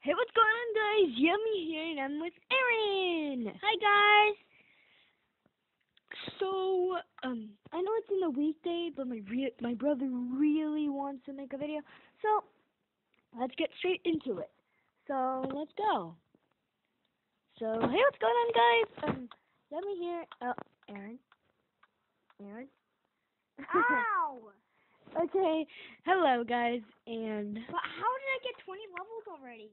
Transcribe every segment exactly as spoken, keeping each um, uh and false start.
Hey, what's going on, guys? Yummy here, and I'm with Aaron. Hi, guys. So, um, I know it's in the weekday, but my re- my brother really wants to make a video, so let's get straight into it. So, let's go. So, hey, what's going on, guys? Um, Yummy here. Oh, Aaron. Aaron. Ow! Okay, hello, guys, and But how did I get twenty levels already?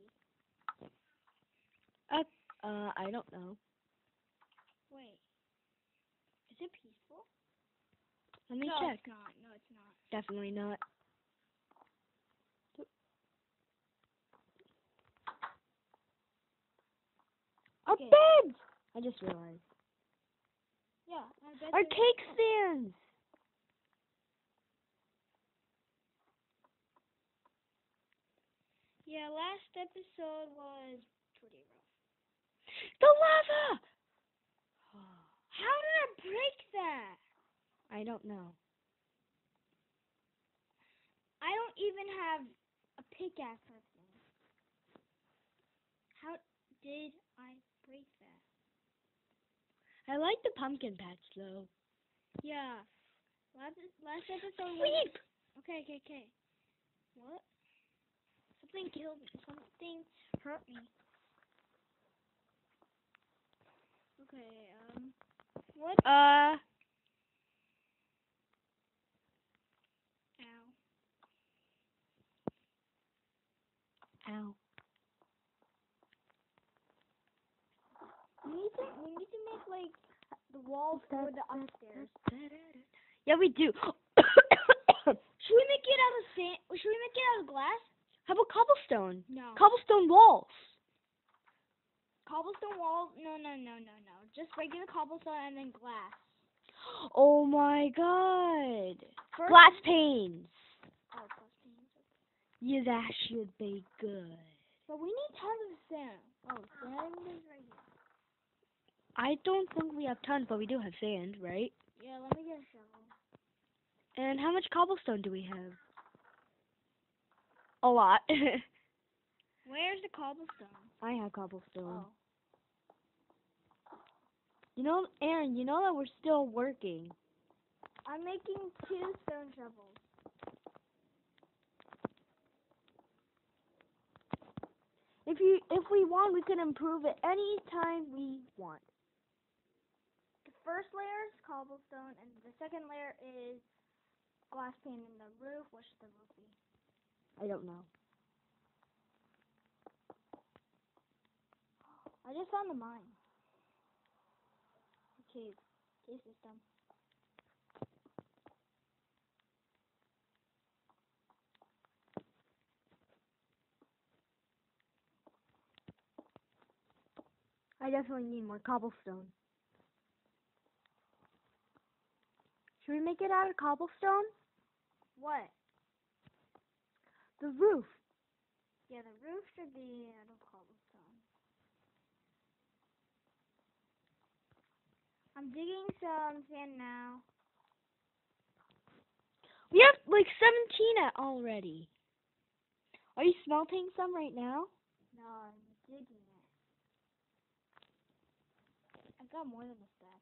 uh, uh, I don't know. Wait. Is it peaceful? Let me no, check. it's not. No, it's not. Definitely not. Our Okay. beds! I just realized. Yeah. I bet Our you- cake stands! Yeah, last episode was pretty rough. The lava! How did I break that? I don't know. I don't even have a pickaxe or thing. How did I break that? I like the pumpkin patch, though. Yeah. Last last episode was... Sleep! Okay, okay, okay. What? Something killed me. Something hurt me. Okay, um... What? Uh, Ow. ow. We need to, we need to make, like, the walls for the upstairs. Yeah, we do. Should we make it out of sand? Should we make it out of glass? How about cobblestone? No. Cobblestone walls. Cobblestone walls? No, no, no, no, no. Just regular cobblestone and then glass. Oh my god. First, Glass panes. Oh, glass panes. Yeah, that should be good. But we need tons of sand. Oh, sand is right here. I don't think we have tons, but we do have sand, right? Yeah, let me get a shovel. And how much cobblestone do we have? A lot. Where's the cobblestone? I have cobblestone. Oh. You know, Aaron, you know that we're still working. I'm making two stone shovels. If you, if we want, we can improve it any time we want. The first layer is cobblestone, and the second layer is glass pane in the roof. What should the roof be? I don't know. I just found the mine. Cave. Cave system. I definitely need more cobblestone. Should we make it out of cobblestone? What? The roof. Yeah, the roof should be out of cobblestone. I'm digging some sand now. We have like seventeen at already. Are you smelting some right now? No, I'm digging it. I got more than a stack.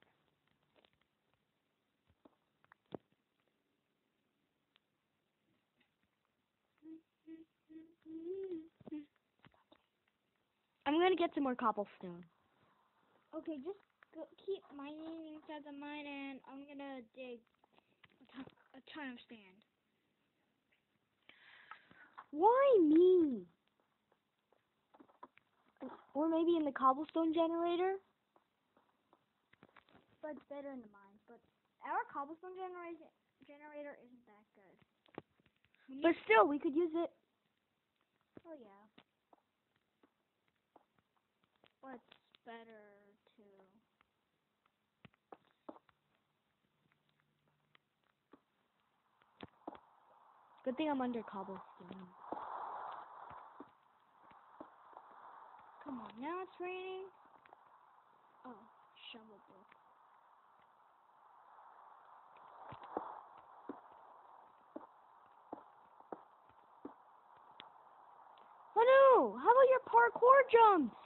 I'm gonna get some more cobblestone. Okay, just go, keep mining inside the mine, and I'm gonna dig a ton, a ton of sand. Why me? Or maybe in the cobblestone generator? But it's better in the mine. But our cobblestone generator generator isn't that good. We But need- still, we could use it. oh yeah. What's better to? Good thing I'm under cobblestone. Come on, now it's raining. Oh, shovel block. Oh no! How about your parkour jumps?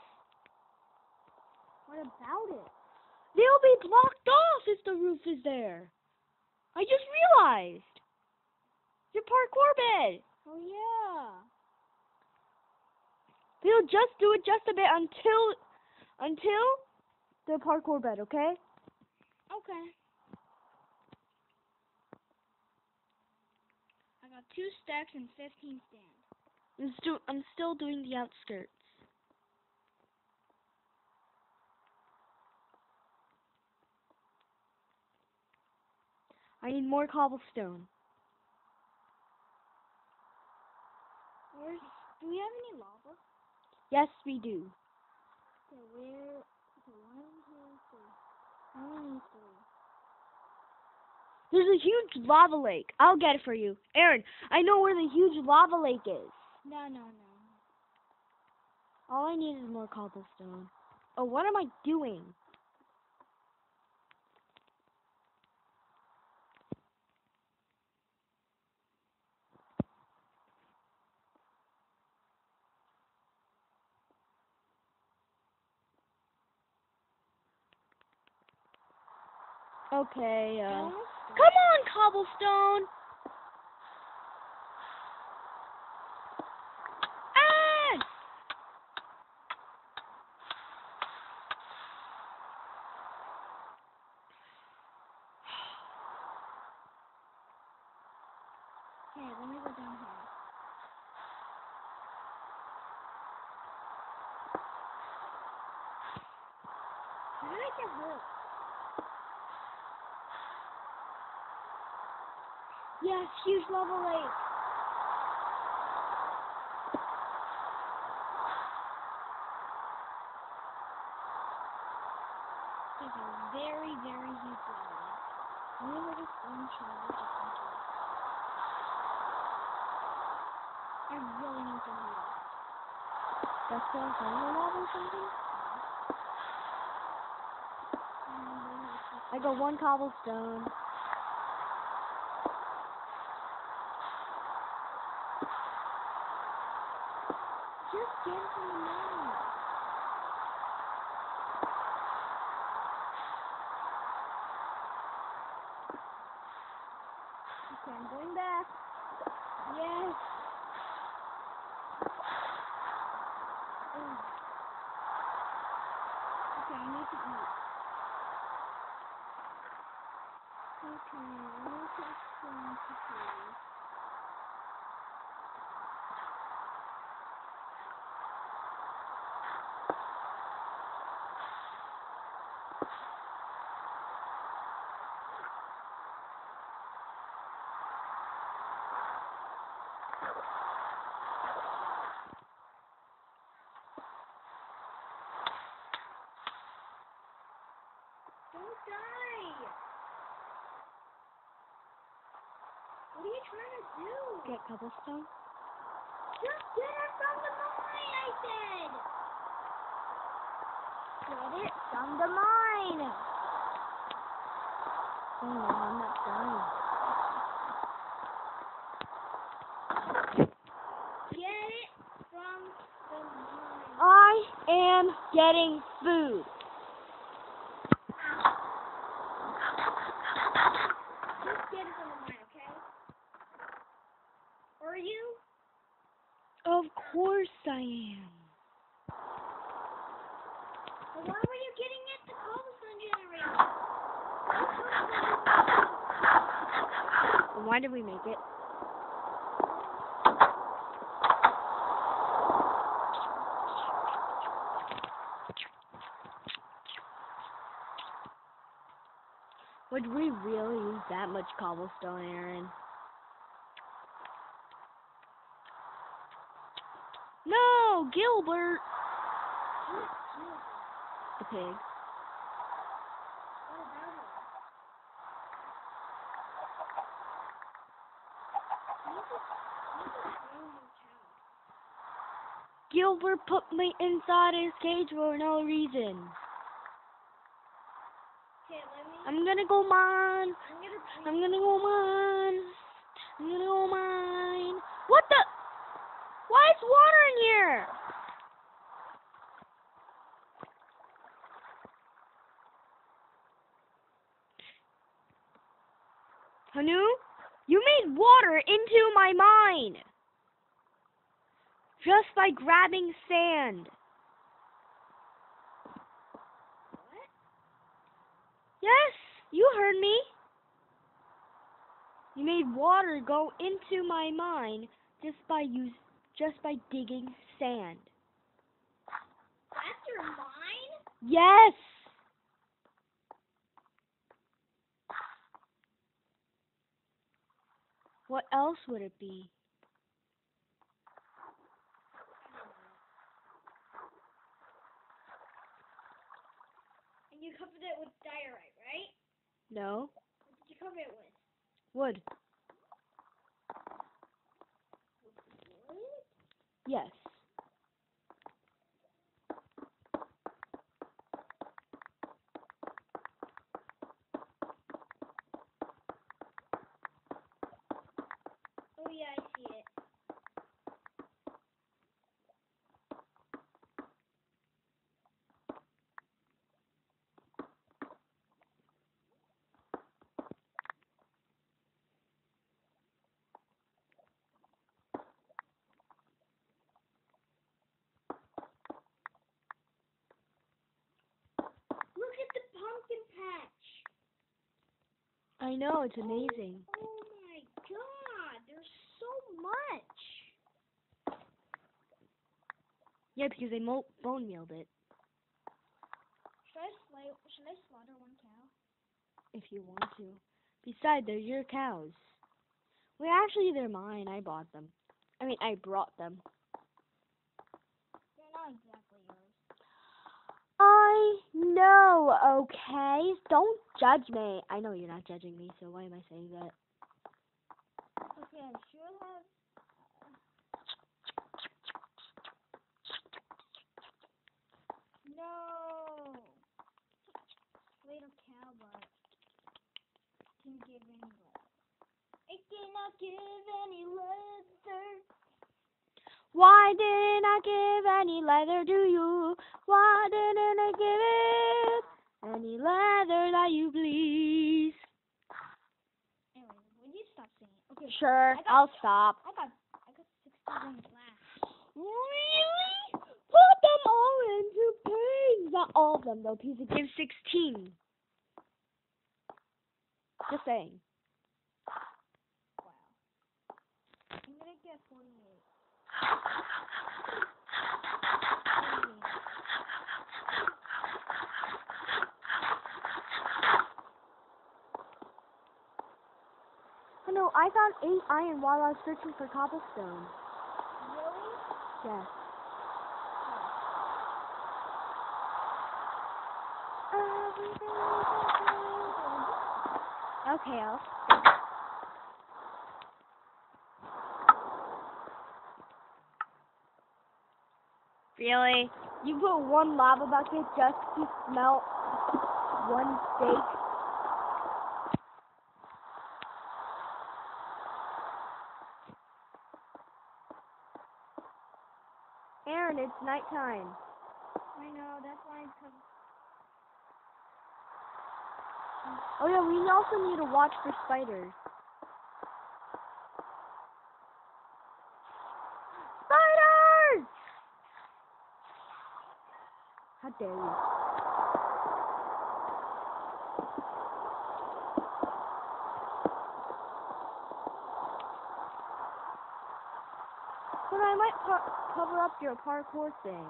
What about it? They'll be blocked off if the roof is there. I just realized. Your parkour bed. Oh yeah. We'll just do it just a bit until until the parkour bed, okay? Okay. I got two stacks and fifteen stands. I'm still I'm still doing the outskirts. I need more cobblestone. Where's, do we have any lava? Yes, we do. Okay, where? Okay, one, two, three. One, three. There's a huge lava lake. I'll get it for you. Aaron, I know where the huge lava lake is. No, no, no. All I need is more cobblestone. Oh, what am I doing? Okay, uh... Almost done. Come on, cobblestone! Ah! Okay, let me go down here. How did I get hurt? Yes, huge lava lake. There's a very, very huge lava. Let me go this one shower just in case. I really need to heal. That's what I'm lava or something? I got one cobblestone. Just get from the mountain. Okay, I'm going back. Yes. Oh. Okay, I need to eat. Okay, let me take some cookies. Don't die! What are you trying to do? Get cobblestone? Just get it from the mine, I said! Get it from the mine! Oh no, I'm not done. Get it from the mine. I am getting food. Just get it from the mine, okay? Are you? Of course I am. Well, why were you getting it the cobblestone generator? And why did we make it? Would we really use that much cobblestone, Aaron? No, Gilbert! The pig. What about it? You just, you just ruined your cow. Gilbert put me inside his cage for no reason. Okay, let me. I'm gonna go mine. I'm gonna. I'm gonna go mine. I'm gonna go mine. What the? Why is water in here. Hanu, you made water into my mine. Just by grabbing sand. What? Yes, you heard me. You made water go into my mine just by use just by digging sand. That's your mine? Yes. What else would it be? And you covered it with diorite, right? No. What did you cover it with? Wood. Wood? Yes. Oh yeah, I see it. Look at the pumpkin patch. I know, it's amazing. Oh my god, there's so much. Yeah, because they mo- bone mealed it. Should I slay, should I slaughter one cow? If you want to. Besides, they're your cows. Well, actually, they're mine. I bought them. I mean, I brought them. They're not exactly yours. I know, okay? Don't judge me. I know you're not judging me, so why am I saying that? Okay, I should have. No. Little cow, but didn't give any leather. It did not give any leather. Why didn't I give any leather to you? Why didn't I give it any leather that you please? Anyway, would you stop singing? Okay. Sure, I got, I'll stop. I got, I got sixty-one glass. Really? Put them all into pigs. Not all of them, though. Pigs give sixteen. Just saying. Wow. I'm gonna get forty-eight. Oh, no, I found eight iron while I was searching for cobblestone. Really? Yes. Okay, I'll. Really? You put one lava bucket just to smelt one steak? Aaron, it's nighttime. I know, that's why I'm com- Oh yeah, we also need to watch for spiders. Spiders! How dare you? But I might par- cover up your parkour thing.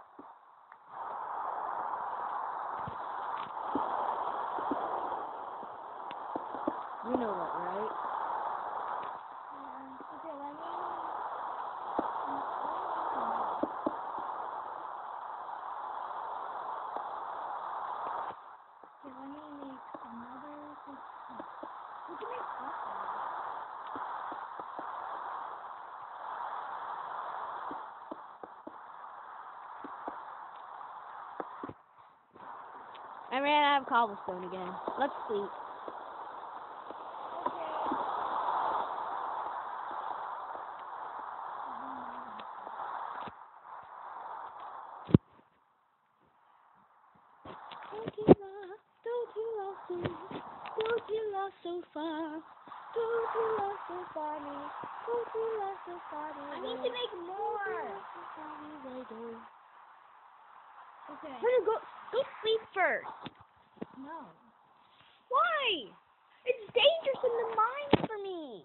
You know what, right? Yeah. Okay, let me. Okay, let me make another. We can make pasta. I ran out of cobblestone again. Let's sleep. you love so funny? Won't you love so funny? I need to make more. Okay. Honey, go, go sleep first. No. Why? It's dangerous in the mines for me.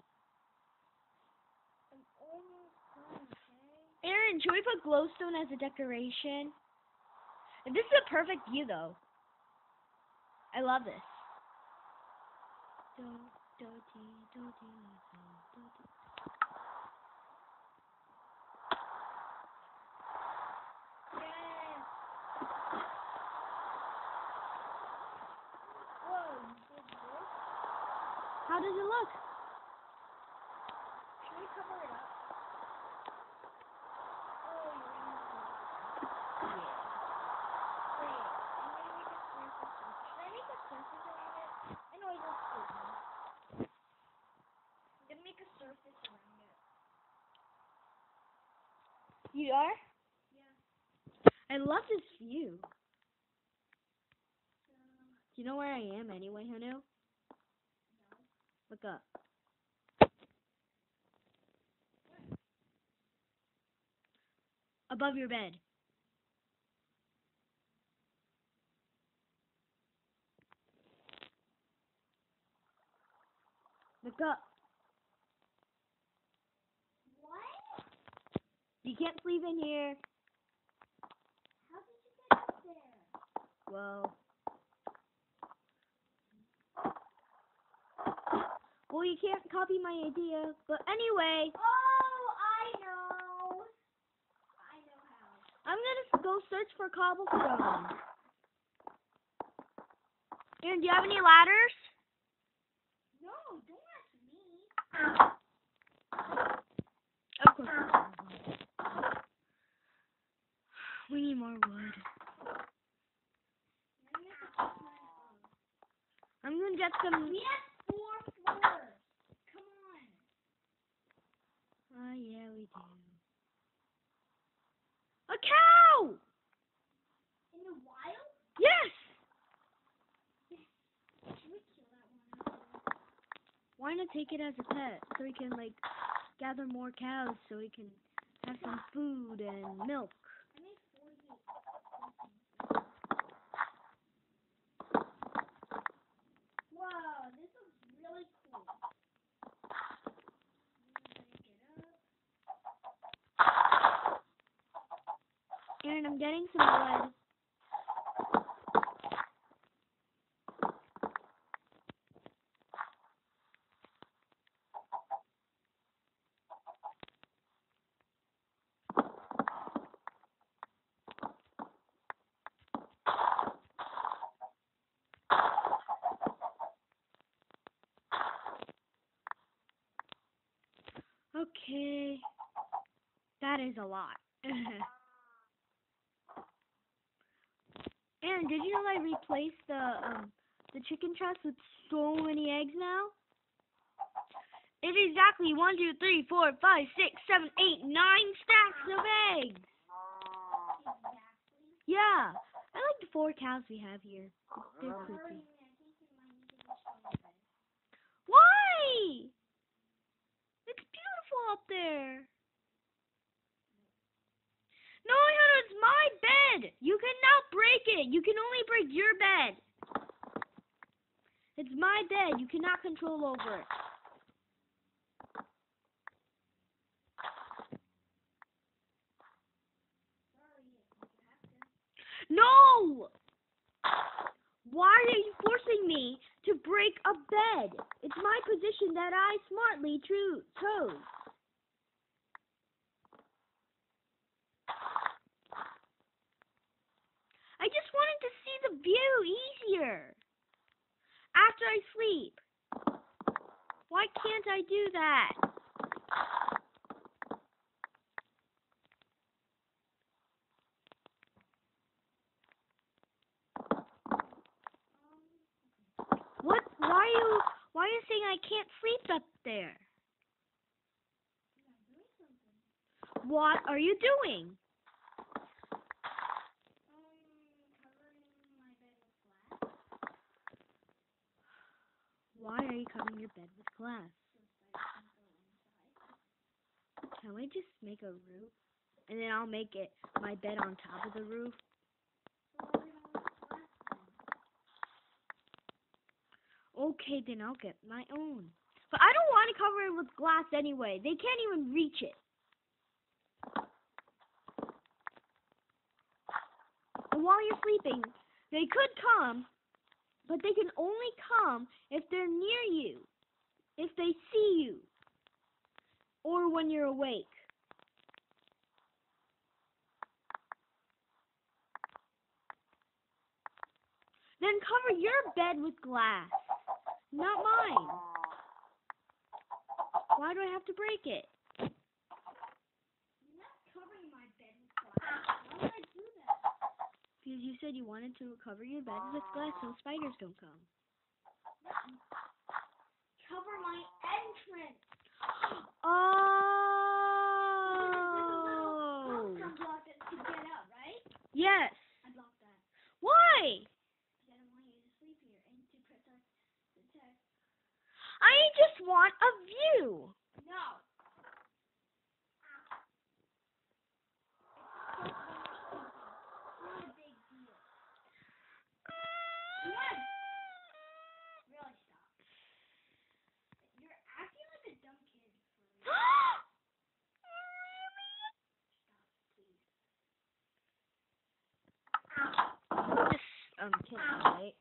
I'm almost done, okay? Aaron, should we put glowstone as a decoration? And this is a perfect view, though. I love this. Do, do, dee, do, dee, do, do, dee. Yes. Whoa, you did this? How does it look? Should we cover it up? Oh, you're gonna have to. Yeah. Wait, I'm gonna make a surface. Should I make a surface around it? I know I just did one. I'm gonna make a surface around it. You are? Yeah. I love this view. So, Do you know where I am anyway, Hanu? no. Look up. Above your bed. Look up. What? You can't sleep in here. How did you get up there? Well. Well, you can't copy my idea. But anyway, Oh, I know. I know how. I'm gonna go search for cobblestone. Aaron, do you have any ladders? No, don't ask me. Of course not. We need more wood. Let me make a top nine phone. I'm gonna get some. We have four floors. Come on. Oh yeah, we do. A cow! In the wild? Yes! Should we kill that one after? Why not take it as a pet so we can like gather more cows so we can have some food and milk. I made forty-eight. Wow, this looks really cool. Break it up. Aaron, I'm getting some wood. Okay. That is a lot. Aaron, did you know I replaced the um the chicken chest with so many eggs now? It's exactly one, two, three, four, five, six, seven, eight, nine stacks of eggs. Exactly. Yeah. I like the four cows we have here. They're Hurry, creepy. man. I think you might need to destroy this. Why? It's beautiful up there. No, Hannah, it's my bed. You cannot break it. You can only break your bed. It's my bed. You cannot control over it. Sorry, you have to. No! Why are you forcing me to break a bed? It's my position that I smartly cho- chose. I just wanted to see the view easier after I sleep. Why can't I do that? What? Why are you? Why are you saying I can't sleep up there? I'm doing something. What are you doing? Um, covering my bed with glass. Why are you covering your bed with glass? So Can we just make a roof? And then I'll make it my bed on top of the roof. Okay, then I'll get my own. But I don't want to cover it with glass anyway. They can't even reach it. And while you're sleeping, they could come, but they can only come if they're near you, if they see you, or when you're awake. Then cover your bed with glass, not mine. Why do I have to break it? You're not covering my bed with glass. Why would I do that? Because you said you wanted to cover your bed with glass so spiders don't come. Cover my entrance. Oh. Some block that to get out, right? Yes. I blocked that. Why? Because I don't want you to sleep here and to protect protect. I just want a view. No. Not a big deal. What? Really stop. You're acting like a dumb kid. Stop, please. Just um kidding, right?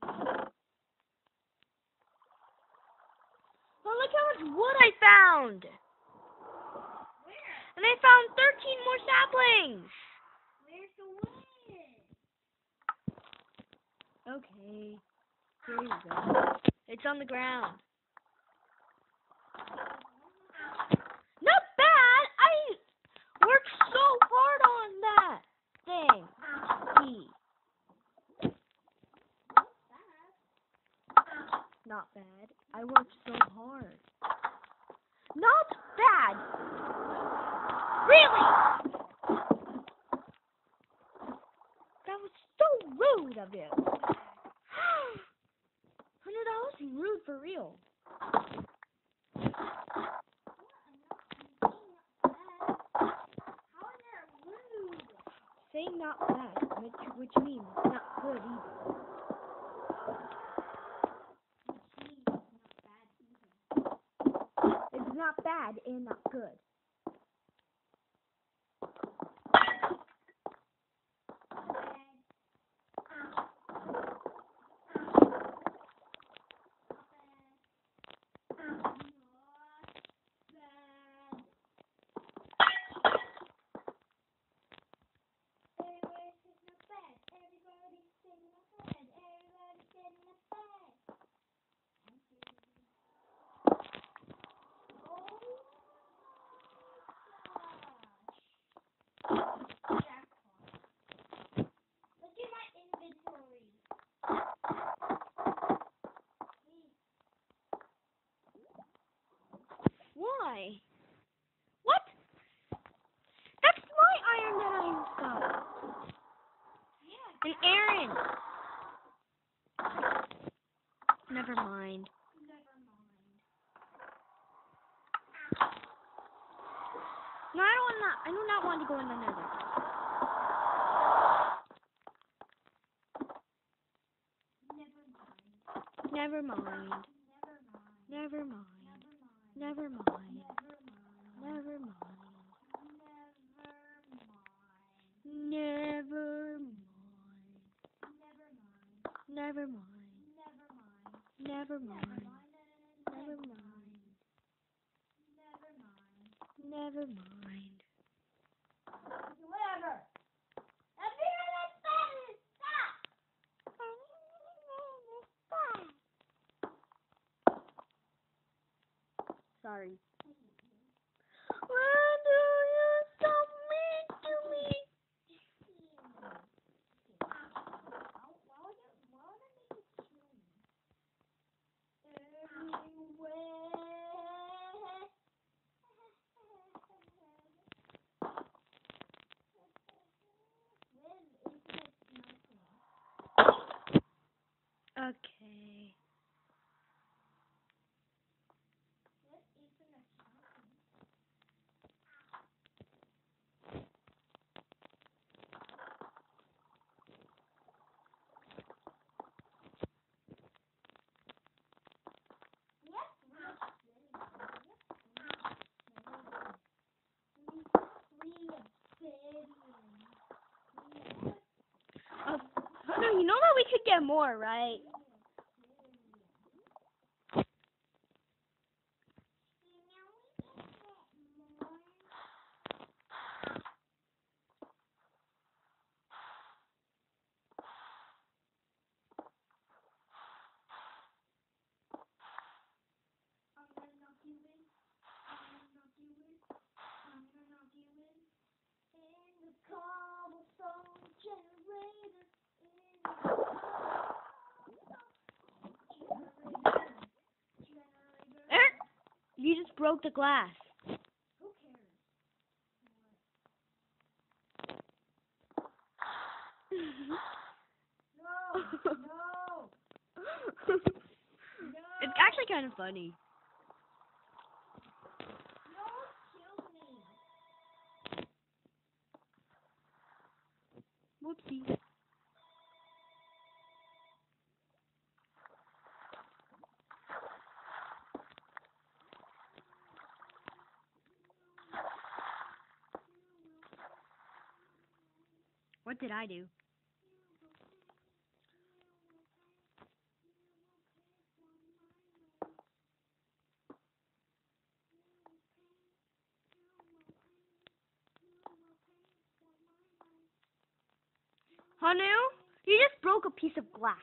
Oh, look how much wood I found. Where? And I found thirteen more saplings. Where's the wood? Okay. Here you go. It's on the ground. Not bad. I worked so hard on that thing. E. Not bad. I worked so hard. Not bad. Really? That was so rude of you. Hundred dollars is rude for real. How is that rude? Saying not bad, which which means not good either. It's not bad and not good. Why? What? That's my iron that I got. Yeah. And Aaron. Never mind. Never mind. No, I don't want that. I do not want to go in the nether. Never Never mind. mind. Never mind. Never mind. Never mind. Never mind. Never mind. Never mind. Never mind. Never mind. Never mind. Never mind. Never Never mind. mind. Never Never mind. mind. Never mind. Never mind. Whatever. I'll be right back. Stop. Sorry. When do you stop me to me? Why would you, why would I make you kill me? Anyway. When is this melting? Okay. What is the get more, right? You just broke the glass. Who cares? No, no, no. It's actually kind of funny. No, kill me. Whoopsie. What did I do? Hanu, you just broke a piece of glass.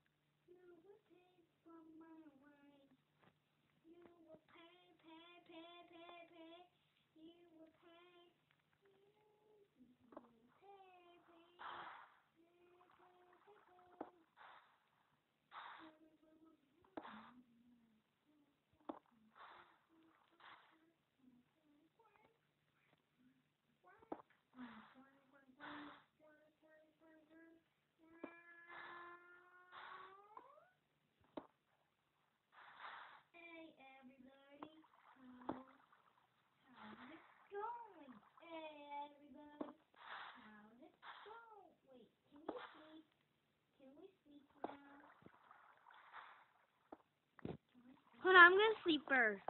Hold on, I'm gonna sleep first.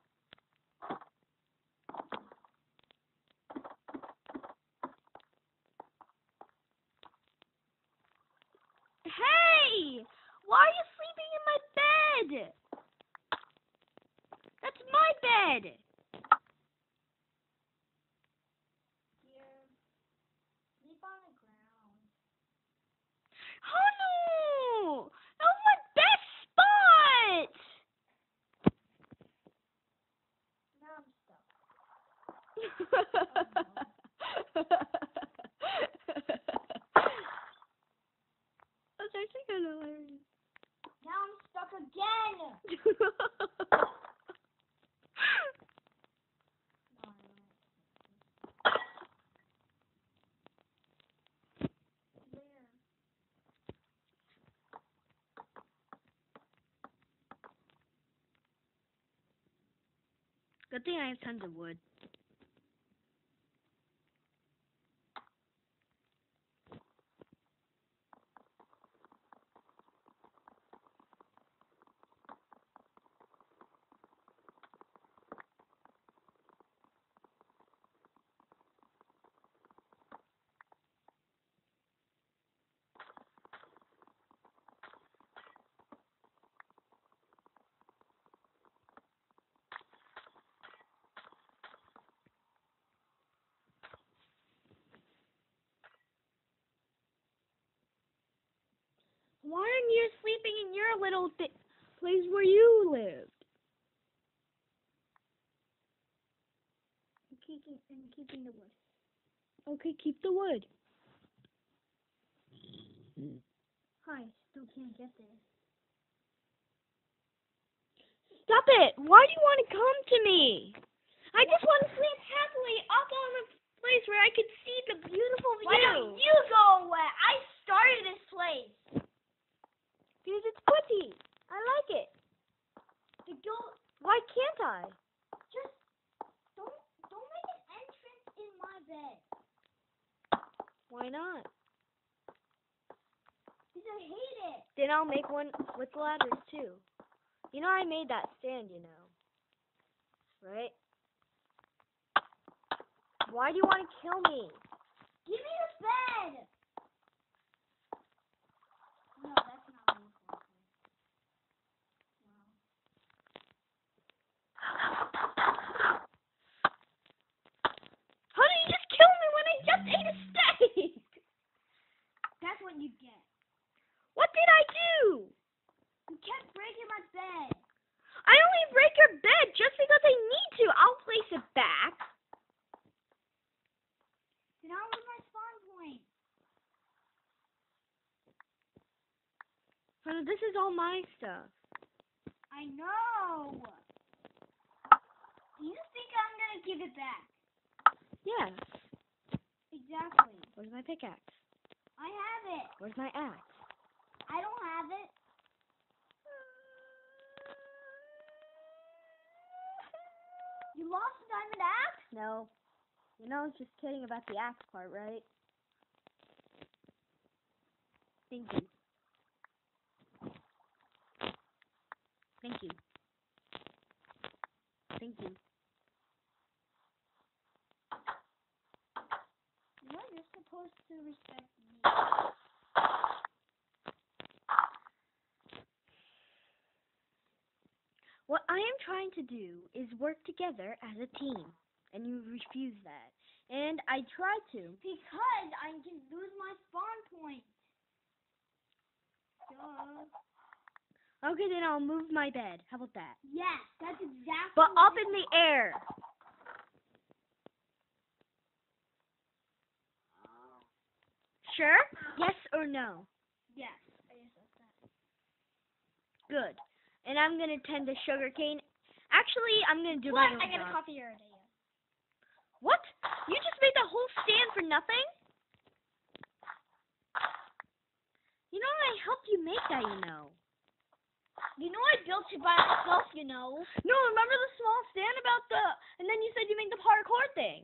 Hey! Why are you sleeping in my bed? That's my bed! Here. Sleep on the ground. Oh no! That was my best spot! Now I'm stuck. That's actually kind of hilarious. Now I'm stuck again. There. Good thing I have tons of wood. Why aren't you sleeping in your little th place where you lived? I'm keeping, I'm keeping the wood. Okay, keep the wood. Hi, still can't get there. Stop it! Why do you want to come to me? I just want to sleep happily up on a place where I could see the beautiful view. Why don't you go away? I started this place. Because it's pretty. I like it. The go. Why can't I? Just don't don't make an entrance in my bed. Why not? Because I hate it. Then I'll make one with ladders too. You know I made that stand, you know. Right? Why do you want to kill me? Give me the bed. No. spawn you get. What did I do? You kept breaking my bed. I only break your bed just because I need to. I'll place it back. Then how was my spawn point? Honey, this is all my stuff. I know. Do you think I'm gonna give it back? Yes. Exactly. Where's my pickaxe? I have it. Where's my axe? I don't have it. You lost the diamond axe? No. You know, I was just kidding about the axe part, right? Thank you. Thank you. Thank you. You know, you're supposed to respect me. What I am trying to do is work together as a team, and you refuse that. And I try to. Because I can lose my spawn point. Duh. Okay, then I'll move my bed. How about that? Yes, that's exactly But what up in the air. Sure? Yes or no? Yes. I guess that's that. Good. And I'm going to tend to sugarcane. Actually, I'm going to do What? my own I got a job. coffee idea. What? You just made the whole stand for nothing? You know, I helped you make that, you know. You know I built it by myself, you know. No, remember the small stand about the... And then you said you made the parkour thing.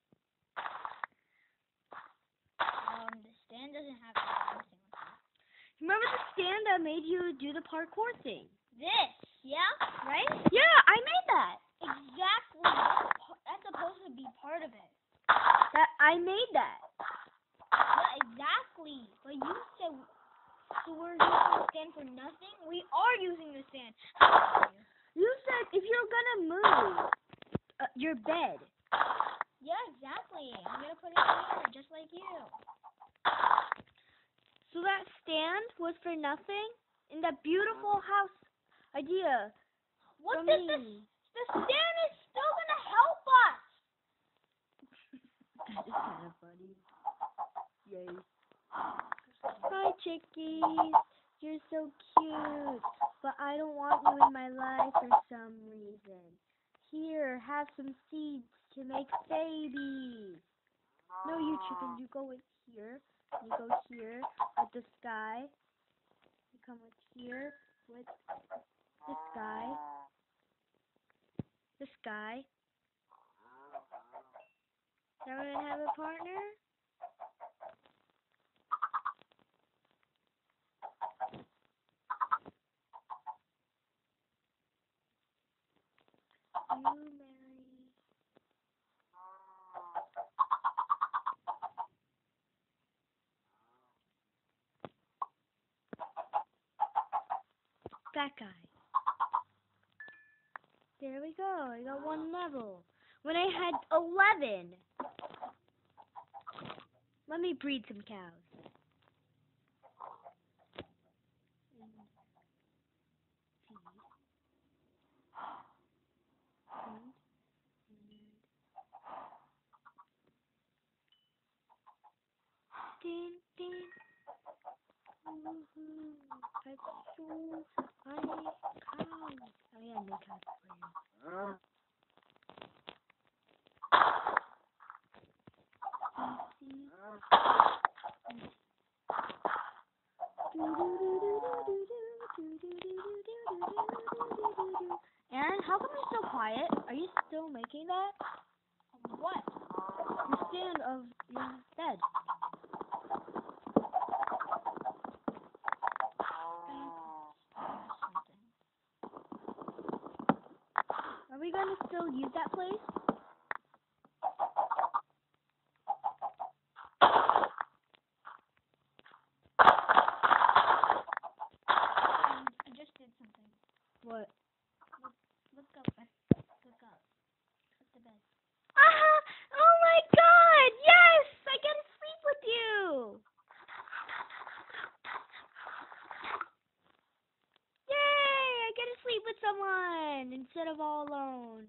Um, the stand doesn't have anything like that. Remember the stand that made you do the parkour thing? This, yeah? Right? Yeah, I made that. Exactly. That's, pa- that's supposed to be part of it. That I made that. Yeah, exactly. But you said, so we're using the stand for nothing? We are using the stand. You said if you're gonna move uh, your bed. Yeah, exactly. I'm gonna put it here, just like you. So that stand was for nothing? In that beautiful house idea. What from does this? me. The stand is still gonna help us. That is kind of funny. Yay. Hi, chickies. You're so cute. But I don't want you in my life for some reason. Here, have some seeds to make babies. No, you chickens, you go in here. You go here with this guy. You come with here with this guy. This guy. Now we're gonna have a partner. You marry. That guy. There we go. I got one level. When I had eleven. Let me breed some cows. And feed. And, and din, din. Woohoo. That's so I need cows. Oh yeah, I need cows for you. Aaron, how come you're so quiet? Are you still making that? What? The stand of your bed. Are we going to still use that place? I just did something. What? Look, look up. Look up. Look the bed. Ah! Oh my god! Yes! I get to sleep with you! of all alone.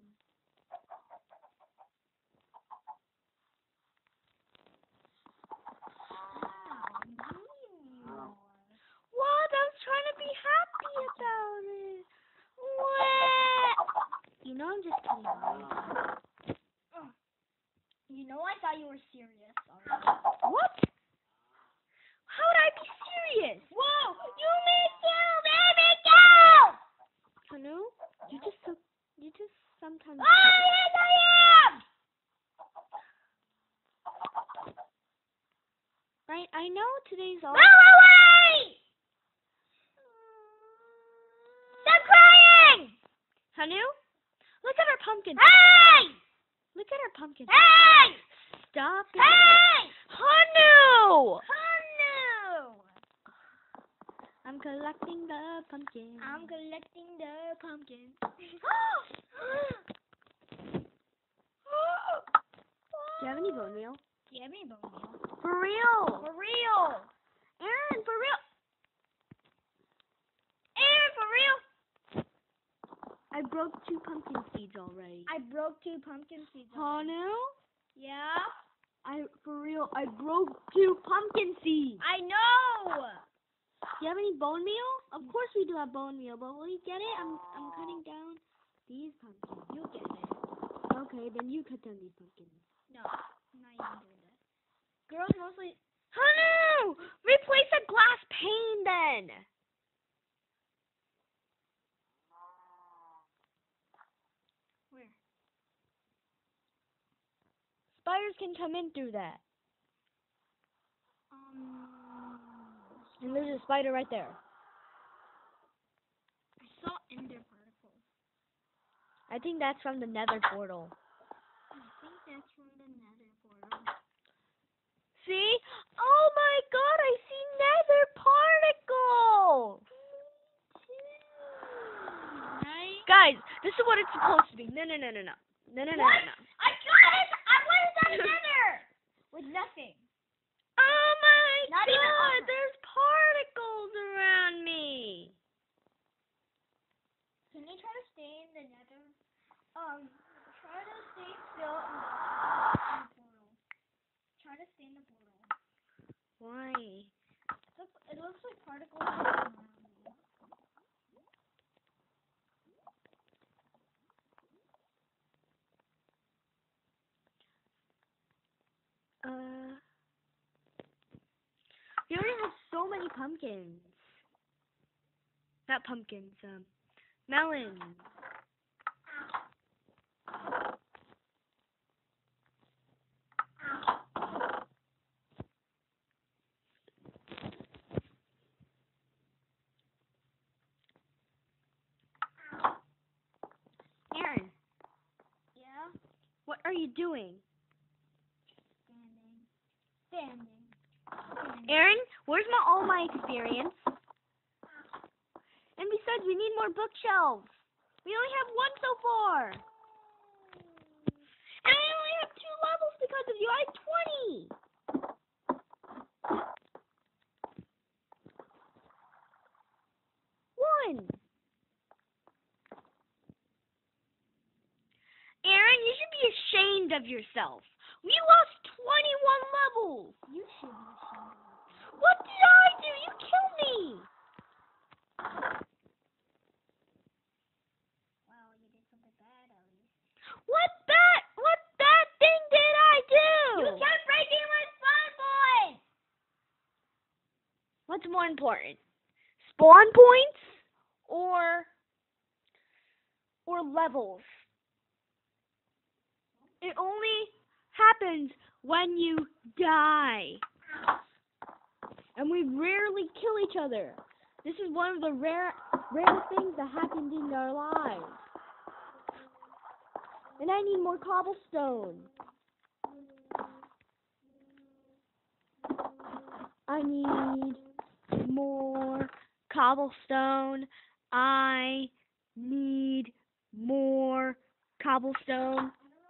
What? I was trying to be happy about it. What? You know I'm just kidding. Right? You know, I thought you were serious already. What? How would I be serious? Whoa! You made two, baby, go! Hanu, you just so, you just sometimes. Oh, yes, I am! Right? I know today's all. Go away! Stop crying! Hanu, look at our pumpkin. Hey! Look at our pumpkin. Hey! Stop it. Hey! Hanu! Hanu! I'm collecting the pumpkin. I'm collecting the pumpkin. Do you have any bone meal? Do you have any bone meal? For real? For real! Aaron, for real? Aaron, for real! I broke two pumpkin seeds already. I broke two pumpkin seeds. Hanu? Yeah? I, for real, I broke two pumpkin seeds. I know! Do you have any bone meal? Of course we do have bone meal, but will you get it? I'm, I'm cutting down these pumpkins. You get it. Okay, then you cut down these pumpkins. No, I'm not even doing that. Girls mostly... Hanu! Replace the glass pane then! Where? Spiders can come in through that. Um... And there's a spider right there. I saw ender particles. I think that's from the nether portal. I think that's from the nether portal. See? Oh my god, I see nether particles! Right? Guys, this is what it's supposed to be. No, no, no, no, no. No, no, no, What? no, no. I got it! I went inside the nether! With nothing. Oh my Not even god, armor. there's particles around me. Can you try to stay in the nether? Um, try to stay still in the portal. Try to stay in the portal. Why? It looks, it looks like particles are around you. Uh, we already have so many pumpkins. Not pumpkins, um, melons. Aaron, Yeah? what are you doing? Standing. Standing. Standing. Aaron, where's my all my experience? And besides, we need more bookshelves. We only have one so far. And I only have two levels because of you. I have twenty. One. Aaron, you should be ashamed of yourself. We lost twenty-one levels. You should be ashamed of yourself. What did I do? You killed me. Well, you did something bad at least. What bad? What bad thing did I do? You kept breaking my spawn point! What's more important? Spawn points or or levels? It only happens when you die. And we rarely kill each other. This is one of the rare rare things that happened in our lives. And I need more cobblestone. I need more cobblestone. I need more cobblestone.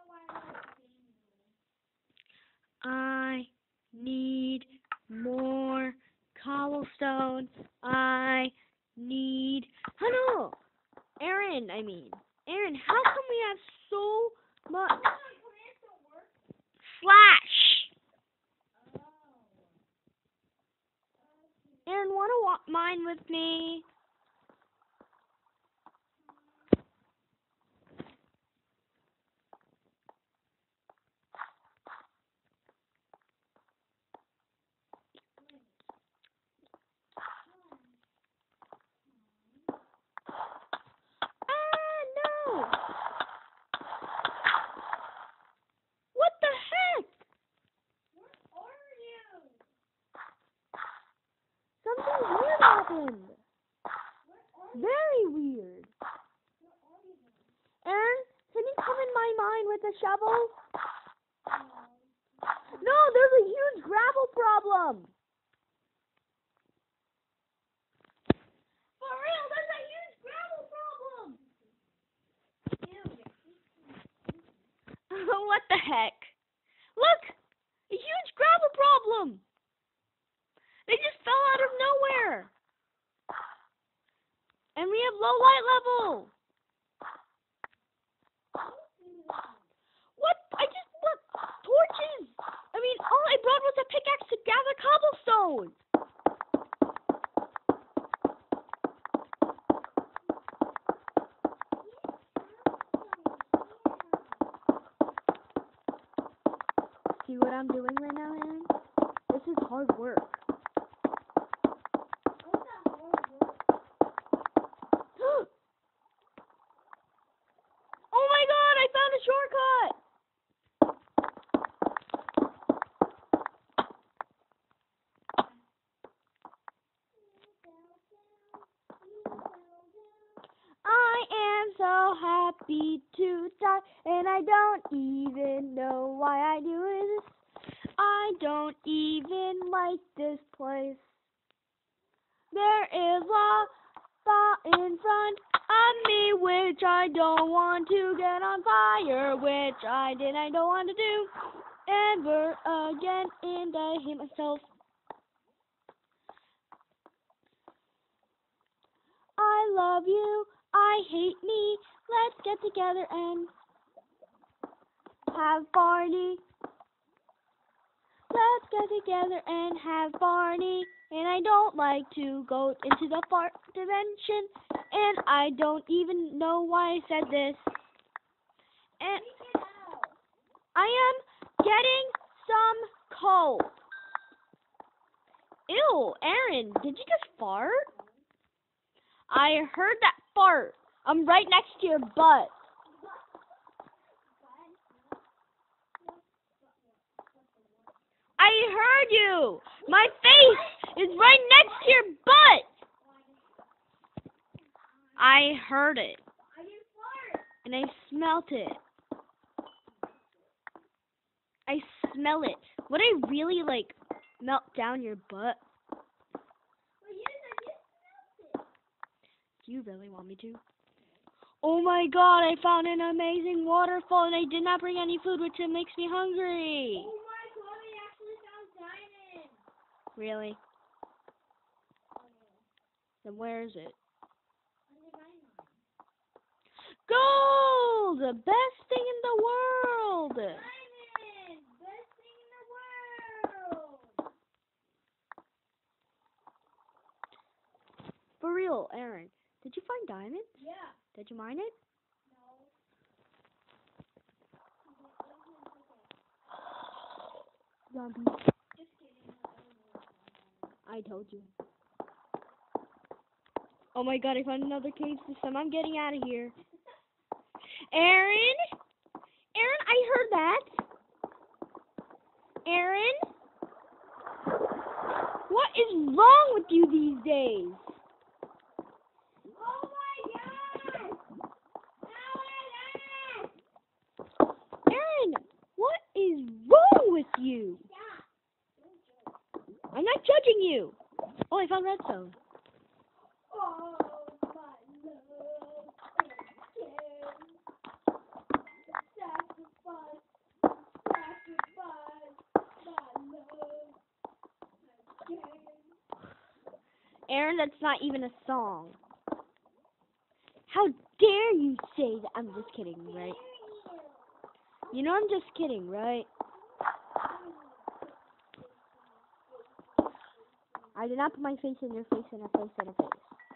I need more cobblestone. I need... Oh no! Aaron, I mean. Aaron, how mine with me. Ah, no! What the heck? Where are you? Something weird happened. Where are you? Very weird. Where are you? Aaron, can you come in my mine with a shovel? Um, No, there's a huge gravel problem. For real, there's a huge gravel problem. Ew. What the heck? Look! A huge gravel problem! They just fell out of nowhere! And we have low light level! What? I just look torches! I mean, all I brought was a pickaxe to gather cobblestone! See what I'm doing right now, Aaron? This is hard work. What's that hard work? Oh my god, I found a shortcut! I am so happy to die, and I don't even know why I do this. I don't even like this place. There is lava in front of me, which I don't want to get on fire, which I did I don't want to do ever again, and I hate myself. I love you, I hate me, let's get together and have Barney. Let's get together and have Barney. And I don't like to go into the fart dimension, and I don't even know why I said this. And I am getting some coal. Ew, Aaron, did you just fart? I heard that fart. I'm right next to your butt. I heard you. My face is right next to your butt. I heard it. And I smelt it. I smell it. Would I really, like, melt down your butt? Do you really want me to? Oh my god, I found an amazing waterfall and I did not bring any food, which makes me hungry. Oh my god, I actually found diamonds. Really? Then where is it? Gold! The best thing in the world! Diamonds! Best thing in the world! For real, Aaron. Did you find diamonds? Yeah. Did you mine it? No. Zombie. Just kidding. I told you. Oh my god, I found another cave system. I'm getting out of here. Aaron? Aaron, I heard that. Aaron? What is wrong with you these days? Oh my god! Aaron, what is wrong with you? I'm not judging you. Oh, I found redstone. Oh my love. Sacrifice. Sacrifice. My love. Aaron, that's not even a song. How dare you say that? I'm just kidding, right? You know I'm just kidding, right? I did not put my face in your face and a face in a face.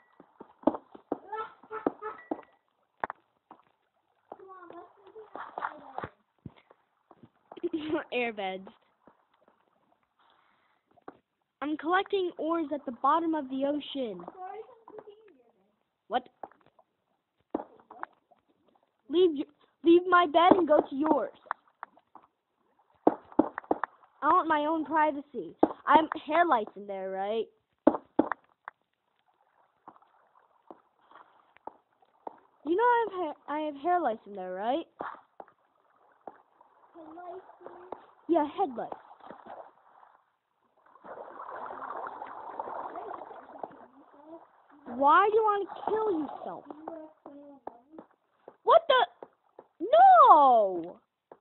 Come on, let's do that. Airbeds. I'm collecting ores at the bottom of the ocean. Sorry, I'm cooking in your bed. What? Leave y- leave my bed and go to yours. I want my own privacy. I have hair lights in there, right? You know I have ha- I have hair lights in there, right? Headlights, please. Yeah, headlights. Why do you want to kill yourself? You were twenty-one levels. What the? No!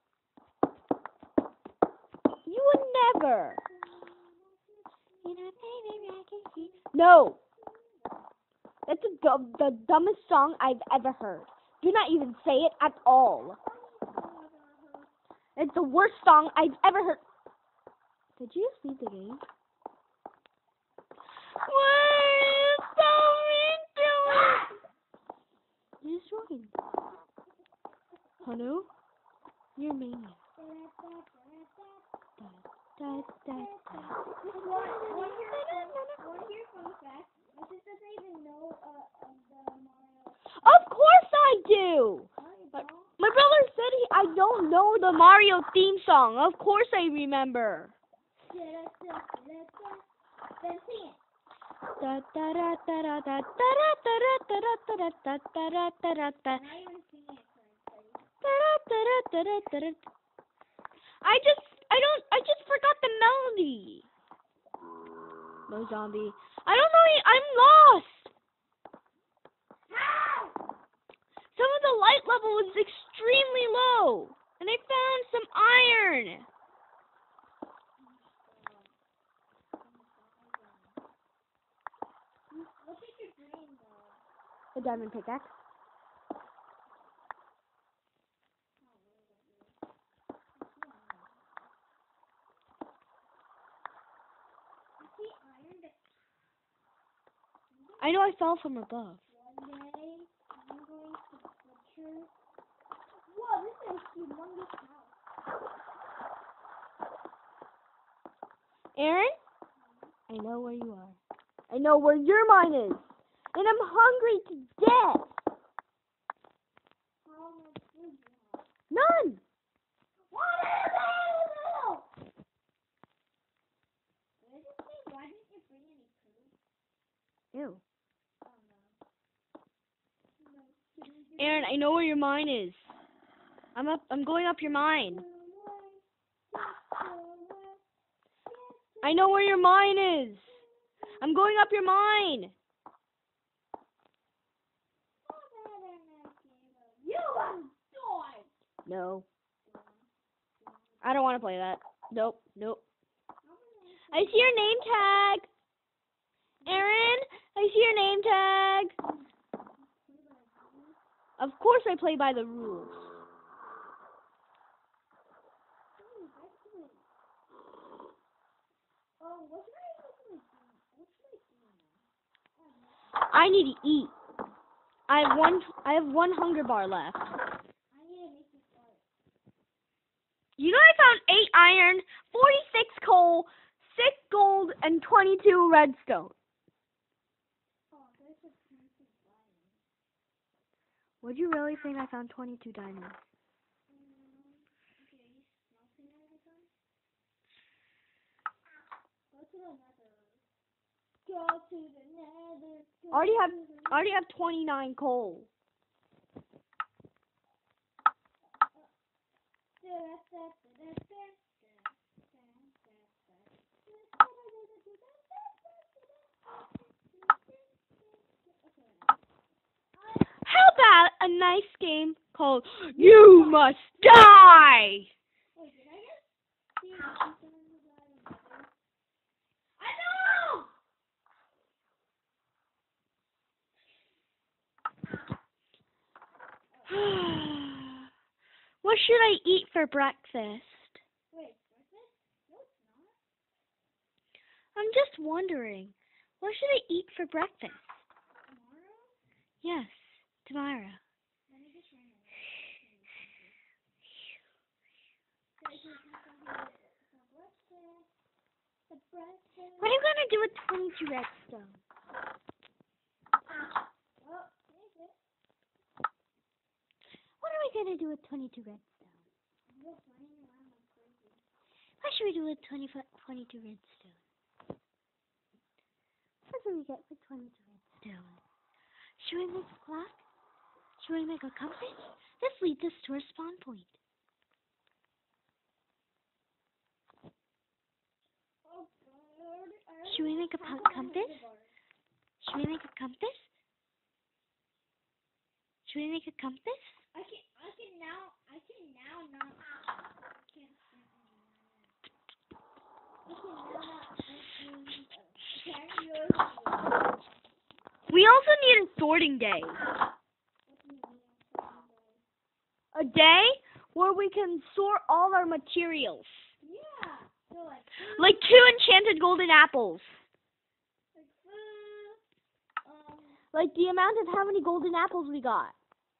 You would never. No. That's the, dumb, the dumbest song I've ever heard. Do not even say it at all. It's the worst song I've ever heard. Did you just leave the game? What is you destroying? Hello? You're mean. Da, da, da, da. Just one, one here, one here fun fact. My sister doesn't even know uh, of the Mario. Of course I do! Mario My, Ball. my brother said he, I don't know the Mario theme song. Of course I remember. Then sing it. Da da da da da da da da da da da da da da da da da. I'm not even singing it correctly. I just, I don't, I just forgot the melody. No zombie. I don't know, I'm lost. Some of the light level was extremely low. And I found some iron. Look at your brain, though. A diamond pickaxe. See iron, but I know I fell from above. one day I'm going to butcher. Whoa, this is a humongous house. Aaron? I know where you are. I know where your mine is. And I'm hungry to death. How much food do you have? None. What is it? What did it say? Why didn't you bring any food? Ew. Oh no. No. Aaron, I know where your mine is. I'm up. I'm going up your mine. I know where your mine is. I'm going up your mine. You want to die. No. I don't want to play that. Nope. Nope. I see your name tag. Aaron, I see your name tag. Of course I play by the rules. Oh, what should I do? What should I do now? I need to eat. I have one. I have one hunger bar left. I need to make this start. You know I found eight iron, forty-six coal, six gold, and twenty-two redstone. Oh, there's a piece of diamond. Would you really think I found twenty-two diamonds? Um, okay, are you smelting everything? Go to the nether. Go to the nether. Go I already have. to the I already have twenty-nine coal. How about a nice game called You Must Die? Wait, did I just see a piece of the nether? I know. What should I eat for breakfast? Wait, breakfast? No, it's not. I'm just wondering, what should I eat for breakfast? Tomorrow? Yes, tomorrow. Let me just run away. Guys, we can go get some breakfast. The breakfast. What are you gonna do with twenty-two redstone? Oh, there's it. What are we gonna do with twenty-two redstone? I'm just running around like crazy. What should we do with twenty, twenty-two redstone? What do we get for twenty-two redstone? Should we make a clock? Should we make a compass? This leads us to our spawn point. Oh, God. I Should we don't make a have pu- a compass? handlebar. Should we make a compass? Should we make a compass? I can, I can now, I can now not, I can't stand anymore. I can now not, okay, I can really do it. We also need a sorting day. What do you mean I'm sorry, guys? A day where we can sort all our materials. Yeah, so like food, Like two enchanted golden apples. like food, um, Like the amount of how many golden apples we got.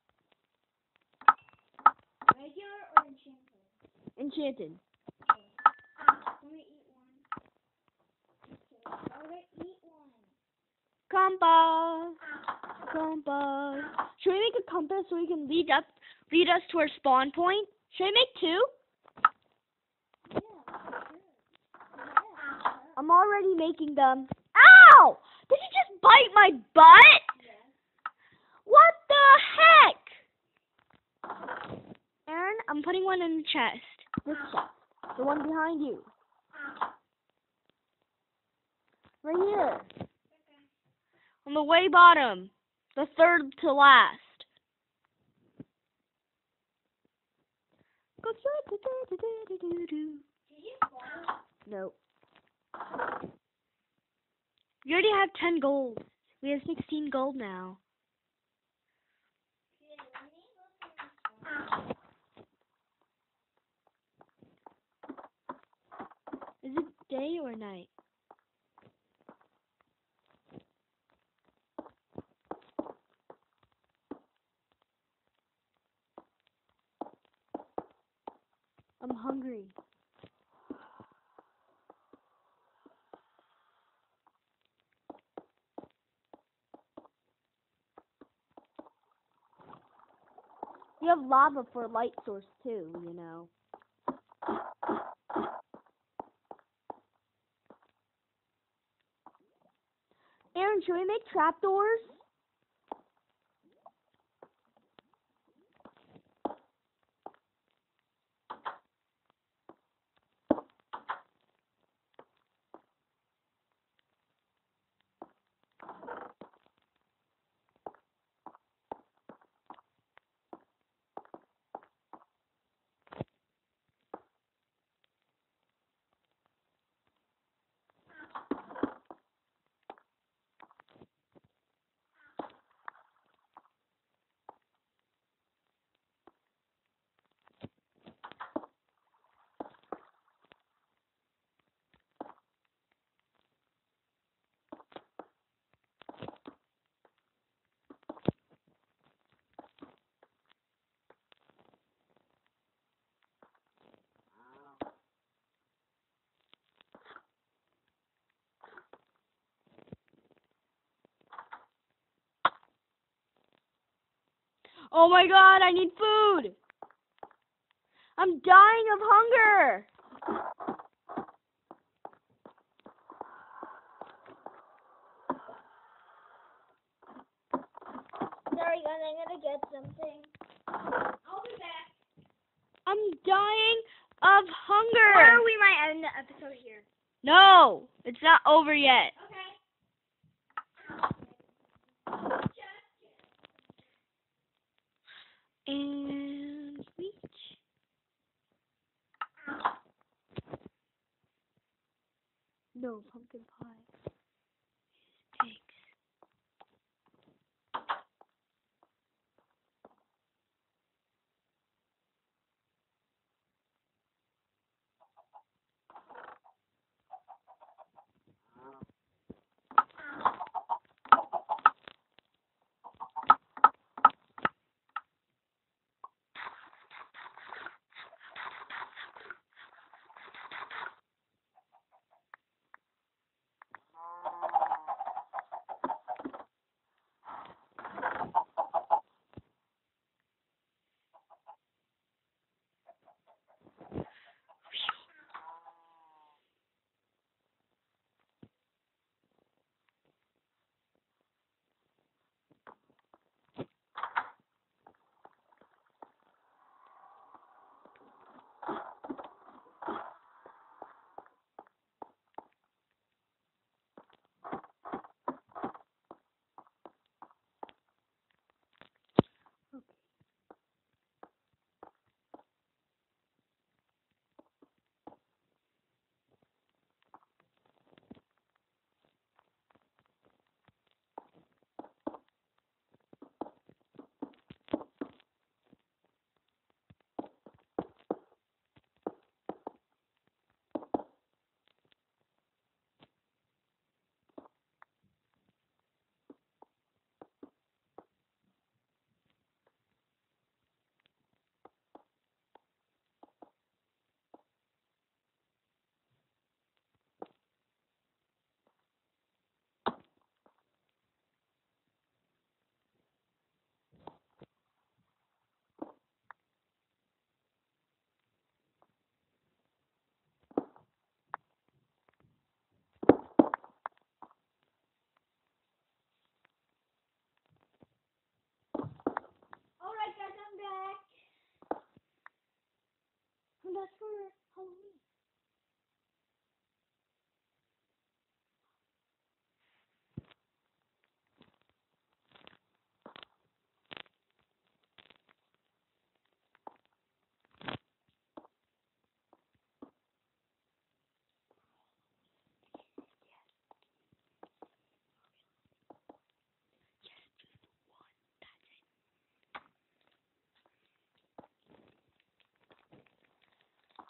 regular or enchanted? Enchanted. Okay. Let me eat one. Okay, I'm gonna eat one. Compass. Compass. Should we make a compass so we can lead up, lead us to our spawn point? Should I make two? Yeah, sure. Yeah, I'm already making them. Ow! Did you just bite my butt? yeah. What the heck? Aaron, I'm putting one in the chest. This chest. The one behind you. Right here. On the way bottom. The third to last. Did you fall? No. We already have ten gold. We have sixteen gold now. Okay, let me look at this one. Is it day or night? I'm hungry. We have lava for a light source too, you know. Aaron, should we make trapdoors? Oh my god, I need food! I'm dying of hunger! Sorry guys, I'm gonna get something. I'll be back. I'm dying of hunger! Or we might end the episode here. No! It's not over yet. Okay. And reach. No, pumpkin pie. Pigs.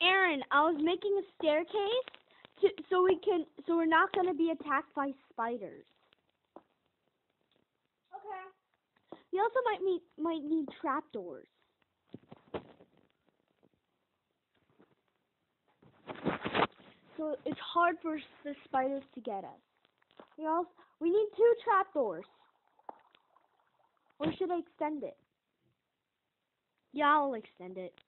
Aaron, I was making a staircase to, so we can, so we're not gonna be attacked by spiders. Okay. We also might need might need trapdoors. So it's hard for the spiders to get us. We also we need two trapdoors. Or should I extend it? Yeah, I'll extend it.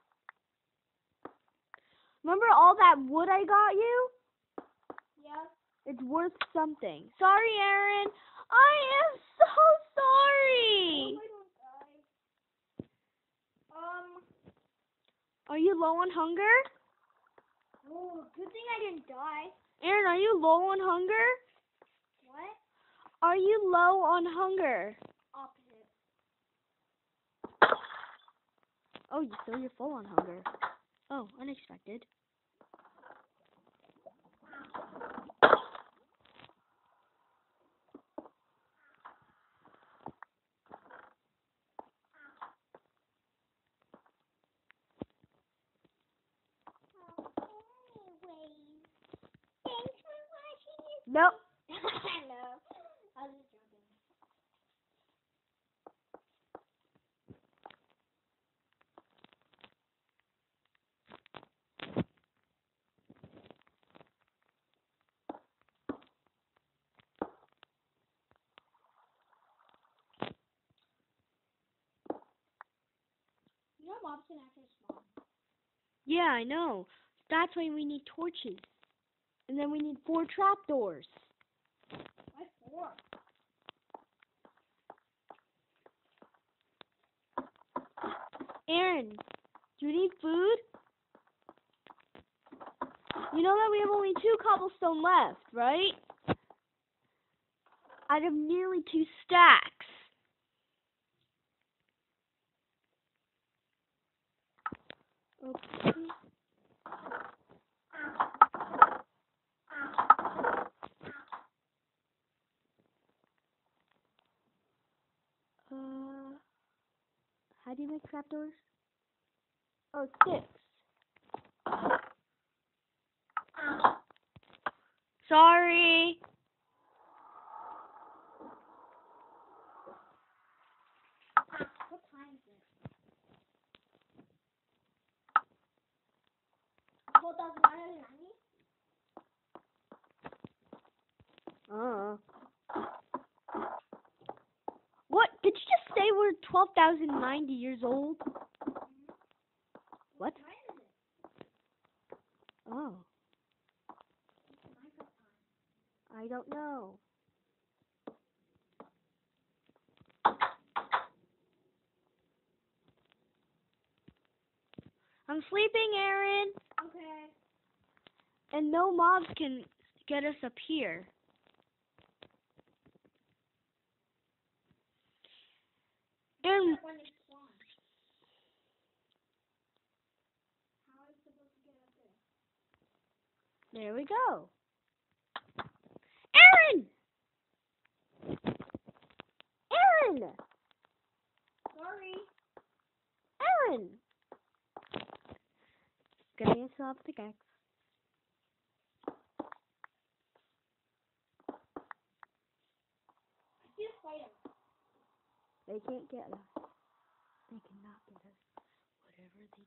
Remember all that wood I got you? Yeah. It's worth something. Sorry, Aaron. I am so sorry. I don't die. Um. Are you low on hunger? Oh, good thing I didn't die. Aaron, are you low on hunger? What? Are you low on hunger? Opposite. Oh, so you're full on hunger. Oh, unexpected. Anyways, thanks for watching this. Nope. Hello. I was just joking. You know mobs can actually spawn. Yeah, I know. That's why we need torches. And then we need four trapdoors. What for? Aaron, do you need food? You know that we have only two cobblestone left, right? Out of nearly two stacks. Okay. Uh, how do you make trapdoors? Oh, six. Sorry. What time is it? Four thousand nine hundred ninety. Uh. What? Did you just say we're twelve thousand ninety years old? What? What time is it? Oh, It's Minecraft time. I don't know. I'm sleeping, Aaron. Okay. And no mobs can get us up here. Aaron, When it spawns. How are you supposed to get up there? there we go. Aaron! Aaron! Sorry. Aaron! Getting yourself a pickaxe. I see a spider. They can't get us. They cannot get us. Whatever they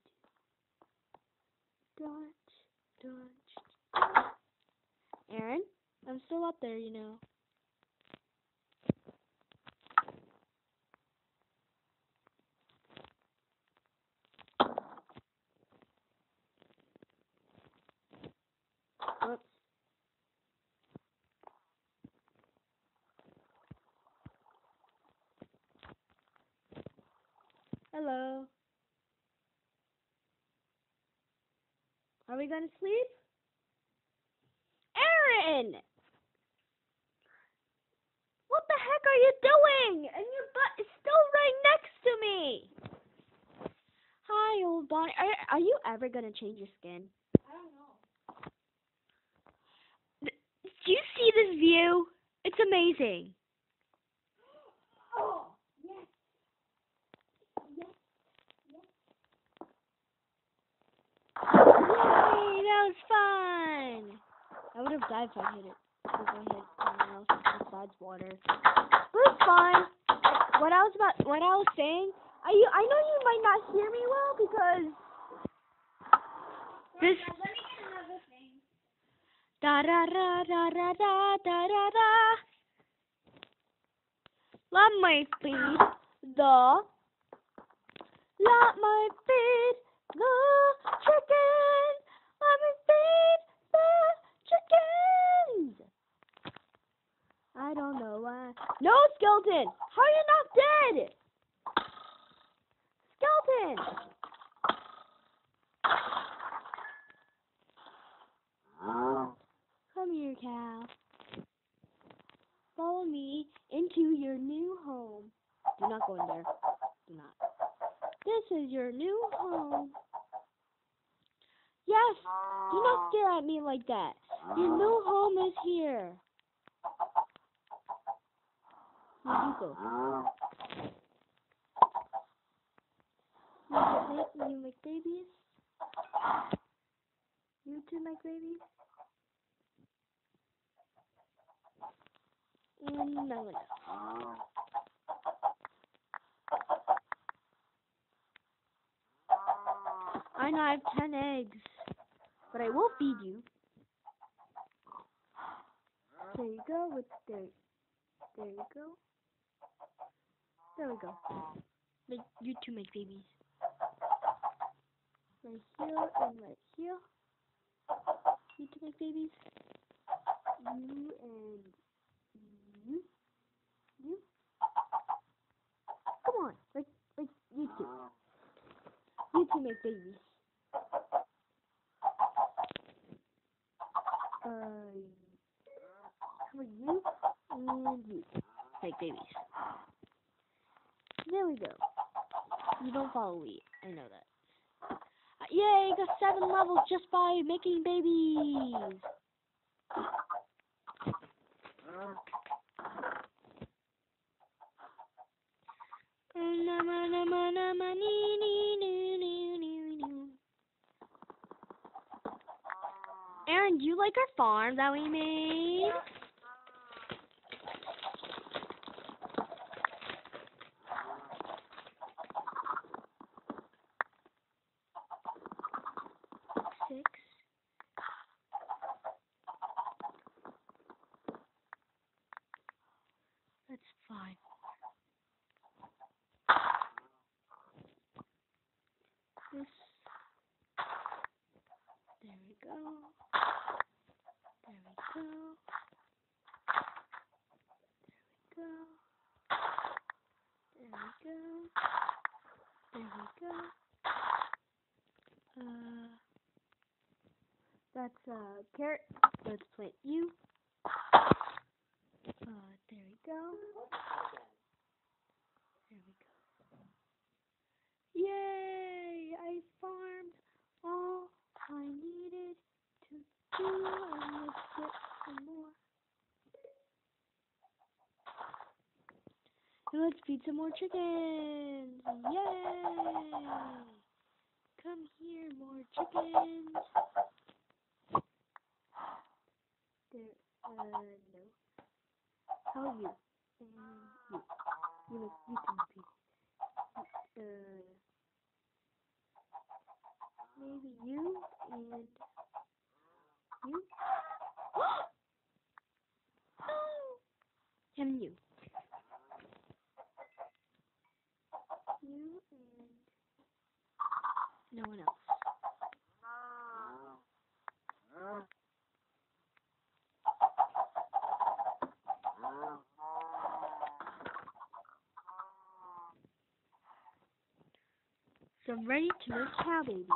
do. Dodge, dodge. Aaron, I'm still up there, you know. Whoops. Hello. Are we gonna sleep? Aaron! What the heck are you doing? And your butt is still right next to me. Hi, old Bonnie. Are, are you ever gonna change your skin? I don't know. Do you see this view? It's amazing. Oh, yes. Yes. Yes. would have died if I hit it. If I hit something else besides water. But it's fine. What I was about, what I was saying, I I know you might not hear me well because this. Let me get another thing. Da da da da da da da da da. Let me feed the. Let me feed the chicken. Let me feed the chickens. I don't know why. No, skeleton! How are you not dead? Skeleton! Come here, cow. Follow me into your new home. Do not go in there. Do not. This is your new home. Yes! Do not stare at me like that. Your new home is here. Where you go? You, make, you make babies? You two make babies? Mm, no one else. I know I have ten eggs, but I will feed you. There you go. With there, there you go. There we go. Like, you two make babies. Right here and right here. You two make babies. You and you. You. Come on, like like you two. You two make babies. Uh, how about you and you make babies? There we go. You don't follow me. I know that. Uh, yay! Got seven levels just by making babies. Aaron, do you like our farm that we made? Six. That's five. This. There we go. There we go. There we go. There we go. Uh, that's uh carrot. Let's plant you. Uh, there we go. There we go. Yay! I farmed all I needed to do, and let's get some more. And let's feed some more chickens! Yay! Come here, more chickens! There, uh, no. How are you? And you. You look, you can feed. Uh, maybe you and you? And you. You and no one else. So I'm ready to make cow babies.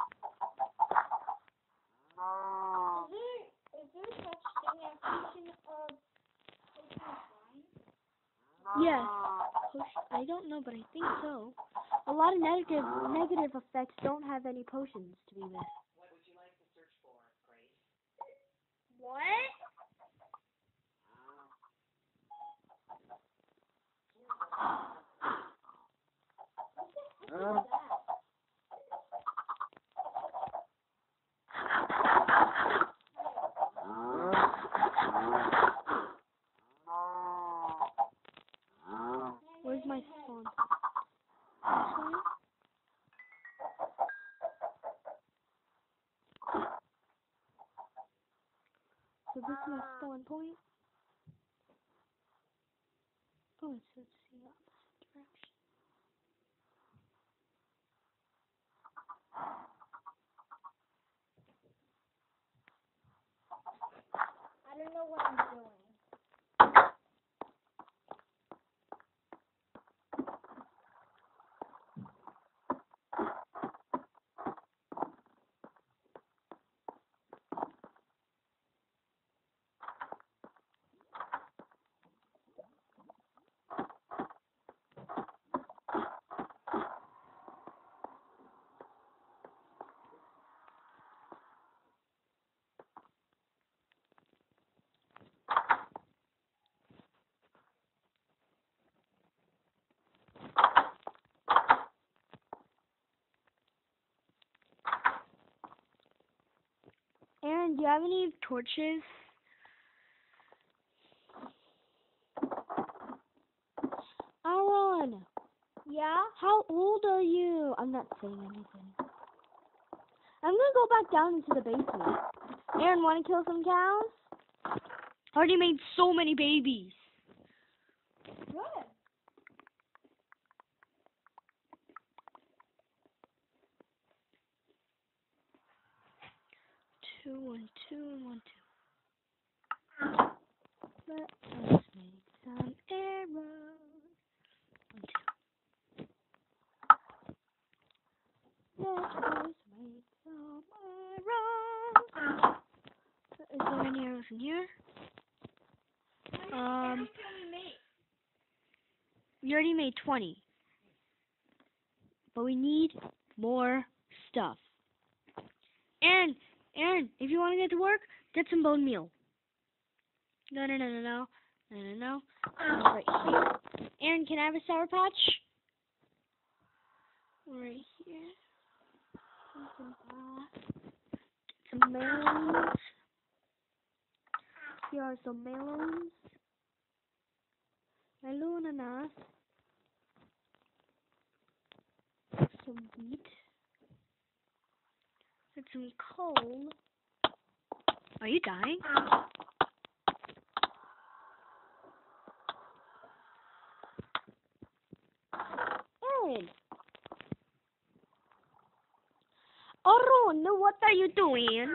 Is there, is there such thing as potion of potion of wine? Yes. I don't know, but I think so. A lot of negative negative effects don't have any potions to be made. What would you like to search for, Grace? What? What is that? So this is my spawn point. Oh, it says see opposite direction. I don't know what I'm doing. Aaron, do you have any torches? Aaron, Yeah? how old are you? I'm not saying anything. I'm gonna go back down into the basement. Aaron, wanna kill some cows? Already made so many babies. Good. Two, one, two, and one, two. Let us make some arrows. One, two. Let us make some arrows. Is there any arrows in here? Um, we already made twenty. But we need more stuff. Aaron, Aaron, if you want to get to work, get some bone meal. No, no, no, no, no. No, no, no. Uh, right here. Aaron, can I have a Sour Patch? Right here. Some, uh, some melons. Here are some melons. Melon ananas. Some wheat. And some coal. Are you dying? Aaron! Aaron, what are you doing?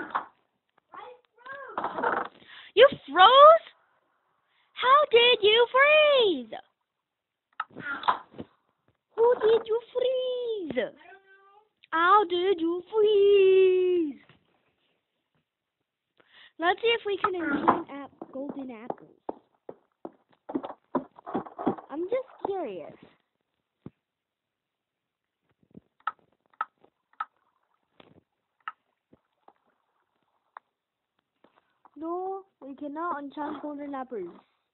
I froze. You froze? How did you freeze? Who did you freeze? I don't know. How did you freeze? Let's see if we can enchant ap- golden apples. I'm just curious. No, we cannot enchant golden apples.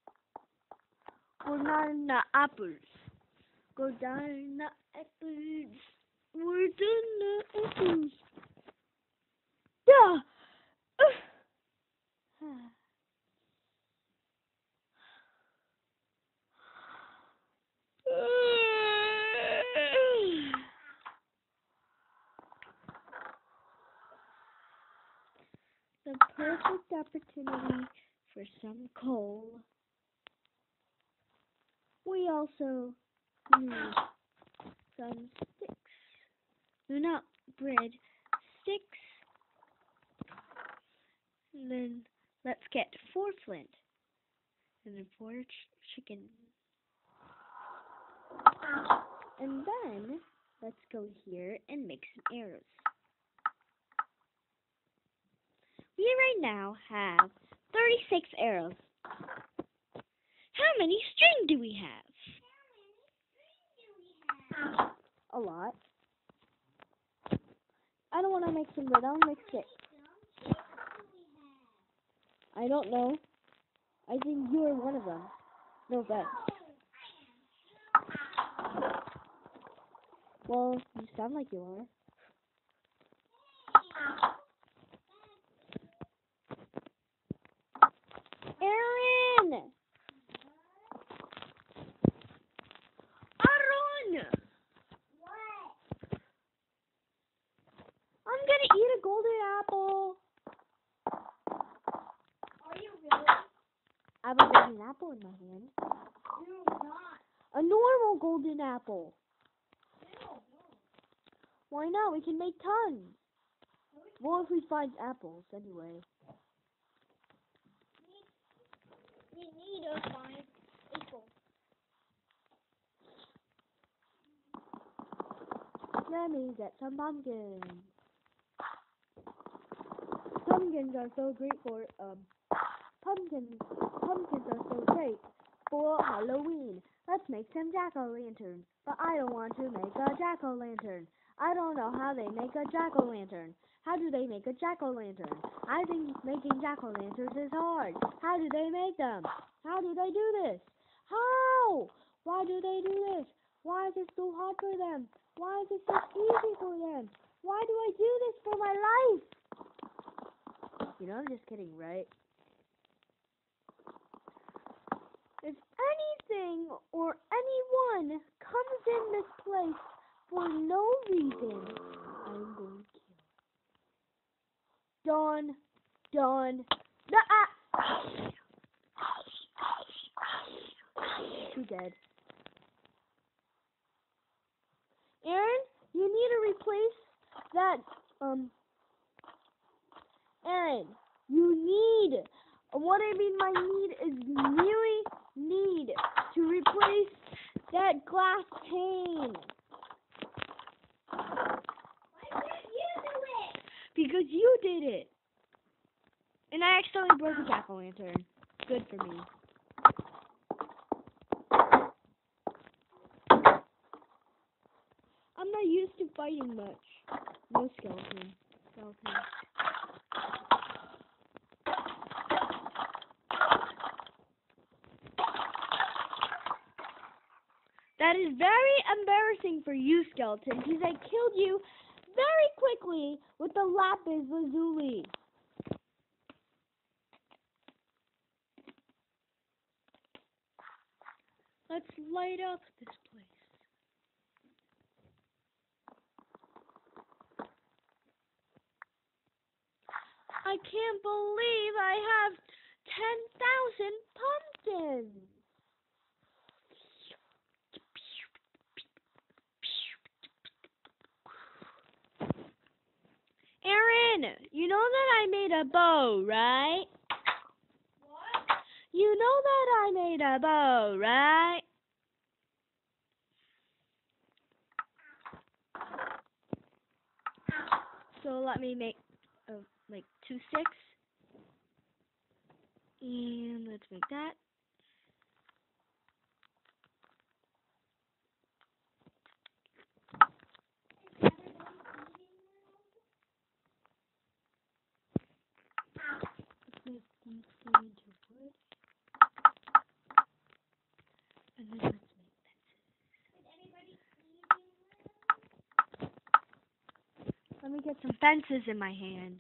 Golden apples. Golden apples. Golden apples. Yeah. The perfect opportunity for some coal. We also need some sticks. No, not bread. Sticks. And then let's get four flint. And then four ch- chicken. And then let's go here and make some arrows. We right now have thirty-six arrows. How many string do we have? A lot. I don't want to make some bread. I'll make six. I don't know. I think you are one of them. No offense. Well, you sound like you are. Aaron! Aaron! What? I'm gonna eat a golden apple. Are you I have a golden apple in my hand. No, not. A normal golden apple. No, no. Why not? We can make tons. Well, if we find apples, anyway. We need to find apple. Let me get some pumpkins. Pumpkins are so great for um. Pumpkins, pumpkins are so great for Halloween. Let's make some jack-o'-lanterns. But I don't want to make a jack-o'-lantern. I don't know how they make a jack-o'-lantern. How do they make a jack-o'-lantern? I think making jack-o'-lanterns is hard. How do they make them? How do they do this? How? Why do they do this? Why is it so hard for them? Why is it so easy for them? Why do I do this for my life? You know, I'm just kidding, right? If anything or anyone comes in this place for no reason, I'm going to kill. Done. Done. Ah! She's dead. Aaron, you need to replace that, um, Aaron, you need, what I mean by need is really need to replace that glass pane. Why can't you do it? Because you did it. And I accidentally broke a jack-o'-lantern. Good for me. I'm not used to fighting much. No skeleton. Skeleton. That is very embarrassing for you, skeleton, because I killed you very quickly with the lapis lazuli. Let's light up this place. I can't believe I have ten thousand pumpkins. Aaron, you know that I made a bow, right? What? You know that I made a bow, right? So let me make uh, like two sticks. And let's make that. Let's make these two into wood. And then let's make fences. Let me get some fences in my hand.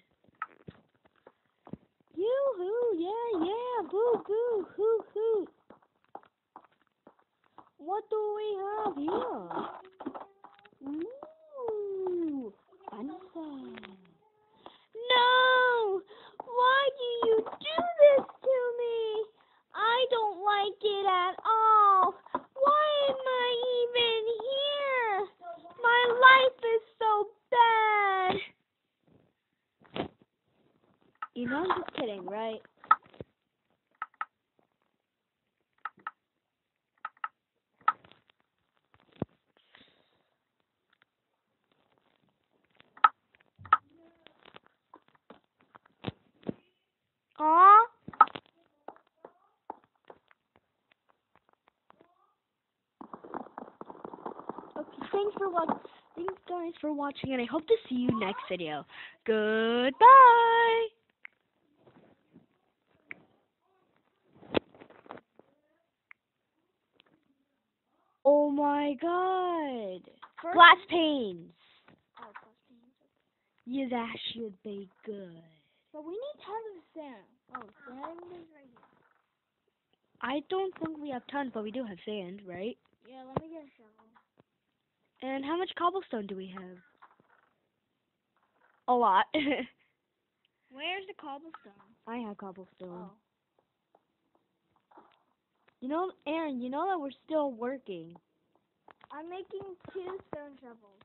Yoo-hoo, yeah, yeah, boo, boo, hoo, hoo. What do we have here? Ooh, fences. No! Why do you do this to me? I don't like it at all. Why am I even here? My life is so bad. You know, I'm just kidding, right? Aw. Okay, thanks for watching. Thanks guys for watching, and I hope to see you next video. Goodbye. Oh my God! First- Glass panes. Oh, glass panes. Yeah, that should be good. But we need tons of sand. Oh, sand is right here. I don't think we have tons, but we do have sand, right? Yeah, let me get a shovel. And how much cobblestone do we have? A lot. Where's the cobblestone? I have cobblestone. Oh. You know, Aaron, you know that we're still working. I'm making two stone shovels.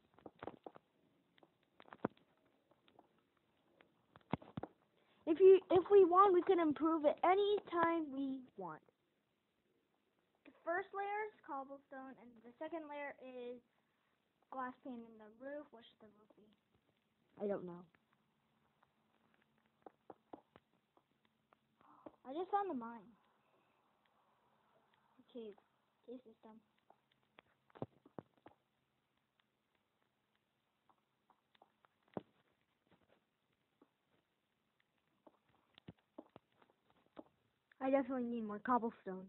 If you, if we want, we can improve it any time we want. The first layer is cobblestone, and the second layer is glass pane in the roof. What should the roof be? I don't know. I just found the mine. The cave. Cave system. I definitely need more cobblestone.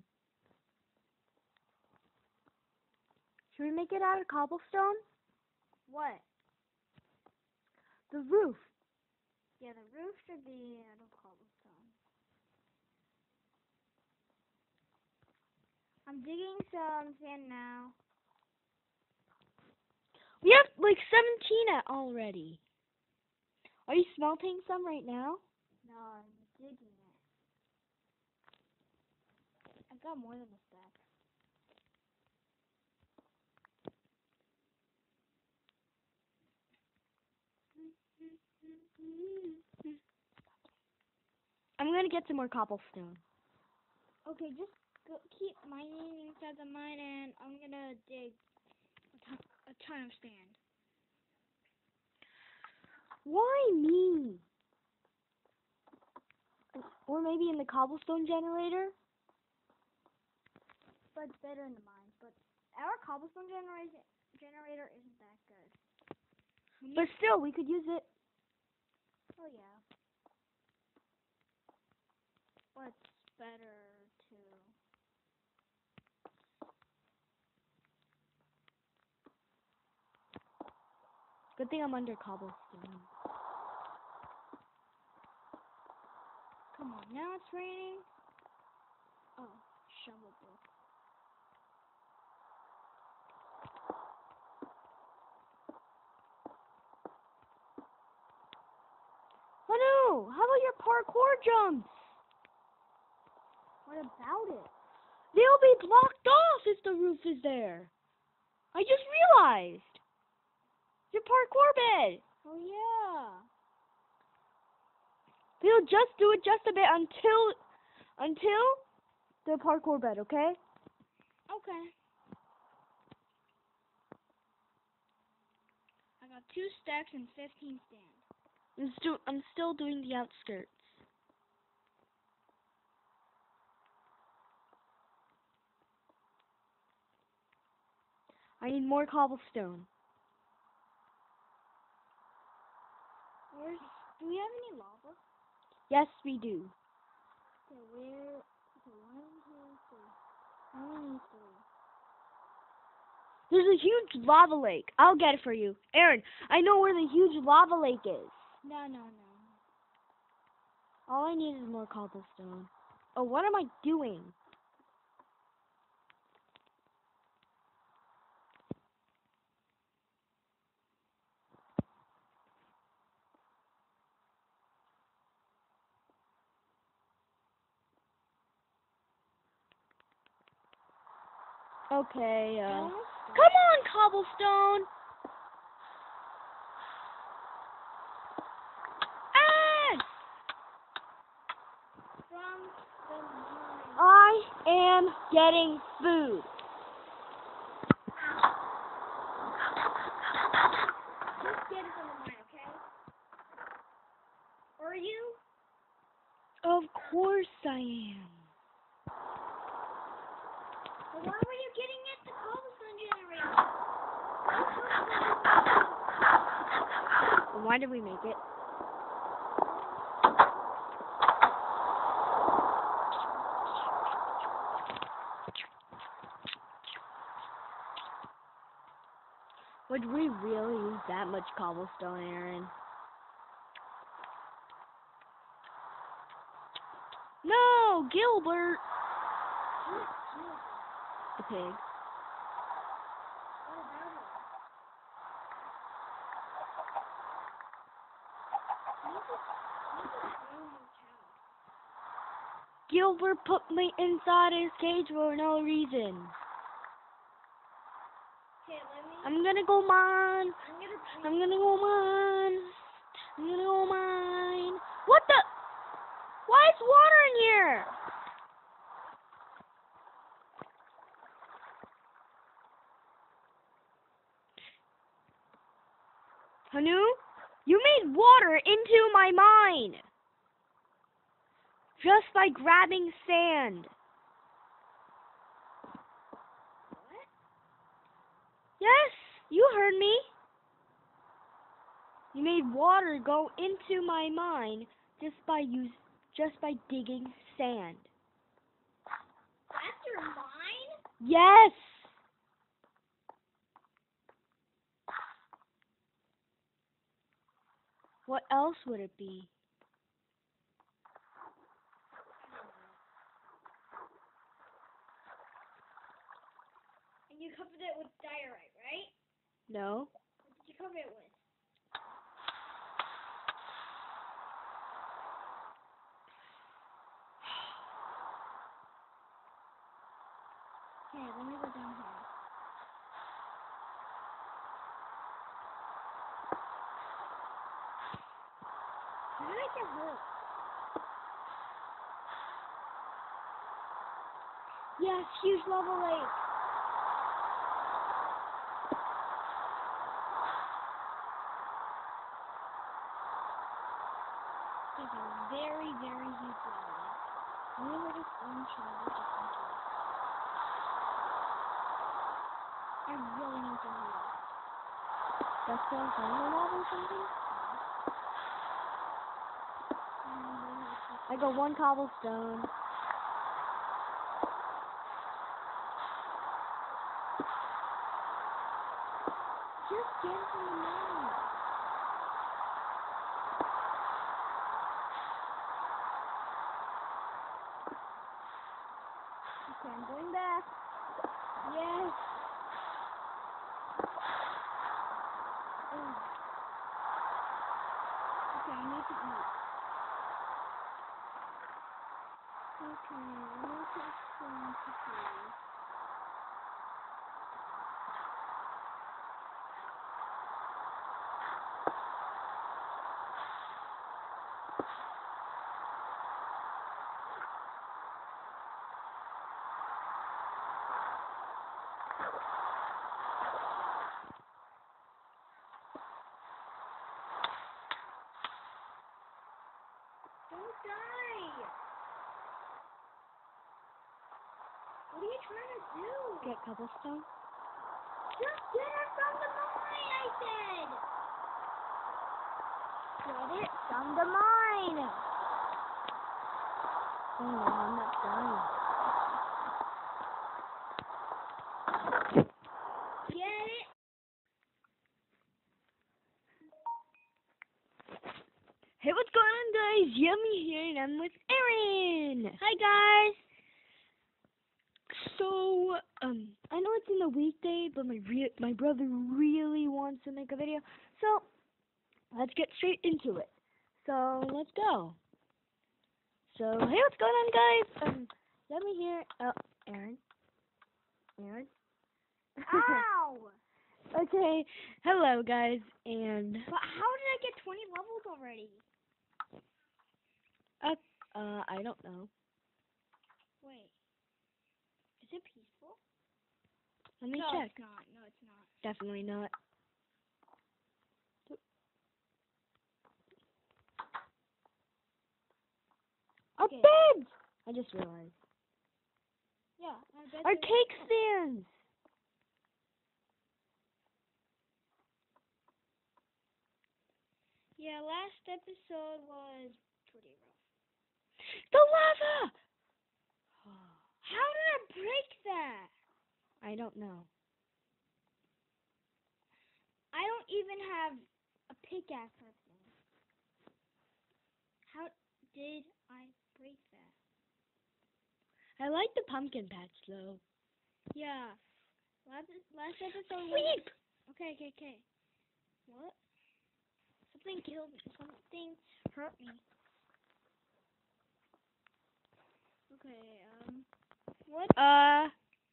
Should we make it out of cobblestone? What? The roof. Yeah, the roof should be out of cobblestone. I'm digging some sand now. We have like seventeen at already. Are you smelting some right now? No, I'm digging it. I got more than a stack. I'm gonna get some more cobblestone. Okay, just go, keep mining inside the mine, and I'm gonna dig a ton, a ton of sand. Why me? Or maybe in the cobblestone generator? But it's better in the mines. But our cobblestone generator generator isn't that good. We But need- still, we could use it. oh yeah. What's better to? Good thing I'm under cobblestone. Come on, now it's raining. Oh, shovel broke. Oh no! How about your parkour jumps? What about it? They'll be blocked off if the roof is there. I just realized. Your parkour bed. Oh yeah. We'll just do it just a bit until until the parkour bed, okay? Okay. I got two stacks and fifteen stand. I'm still I'm still doing the outskirts. I need more cobblestone. Where's? Do we have any lava? Yes, we do. Okay, where? Okay, one, two, three. One, three. There's a huge lava lake. I'll get it for you. Aaron, I know where the huge lava lake is. No, no, no. All I need is more cobblestone. Oh, what am I doing? Okay, uh... Almost done. Come on, cobblestone! Ah! From the mine. I am getting food. Just get it from the mine, okay? Are you? Of course I am. Well, why were you getting at the cobblestone generator? And why did we make it? Would we really use that much cobblestone, Aaron? No, Gilbert! The pig. What about it? You just, you just ruined your cow. Gilbert put me inside his cage for no reason. Okay, let me. I'm gonna go mine. I'm gonna. I'm gonna go mine. I'm gonna go mine. What the? Why is water in here? Hanu, you made water into my mine. Just by grabbing sand. What? Yes, you heard me. You made water go into my mine just by use, just by digging sand. That's your mine? Yes. What else would it be? And you covered it with diorite, right? No. What did you cover it with? Okay, let me go down here. How did I get hurt? Yes, huge lava lake. There's a very, very huge lava lake. Let me let this one shower just in case. I really need to heal. That's the thunder lava or something? I got one cobblestone. Just get into the mine. Okay, I'm going back. Yes. Oh. Okay, I need to eat. Okay, let me take some cookies. Don't die. What are you trying to do? Get cobblestone. Just get it from the mine, I said. Get it from the mine. Oh no, I'm not done. Get it? Hey, what's going on, guys? Yummy here, and I'm with Aaron. Hi, guys. So, um, I know it's in the weekday, but my re- my brother really wants to make a video. So, let's get straight into it. So, let's go. So, hey, what's going on, guys? Um, let me hear. Oh, Aaron. Aaron. Ow! Okay. Hello, guys, and But how did I get twenty levels already? uh, uh, I don't know. Wait. Is it peaceful? Let me no, check. it's not. No, it's not. Definitely not. Our Okay. beds! I just realized. Yeah, I bet Our there's- cake stands! Yeah, last episode was pretty rough. The lava! How did I break that? I don't know. I don't even have a pickaxe or thing. How did I break that? I like the pumpkin patch, though. Yeah. Last last episode was Sleep! Okay, okay, okay. What? Something killed me. Something hurt me. Okay, um, what? Uh,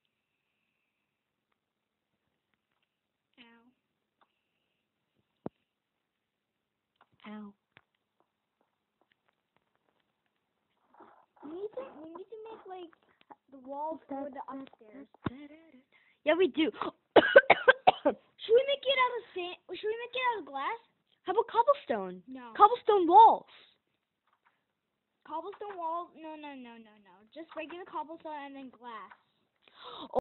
Ow. ow. We need to, we need to make, like, the walls for the upstairs. Yeah, we do. Should we make it out of sand? Should we make it out of glass? How about cobblestone? No. Cobblestone walls. Cobblestone walls? No, no, no, no, no. Just regular cobblestone and then glass.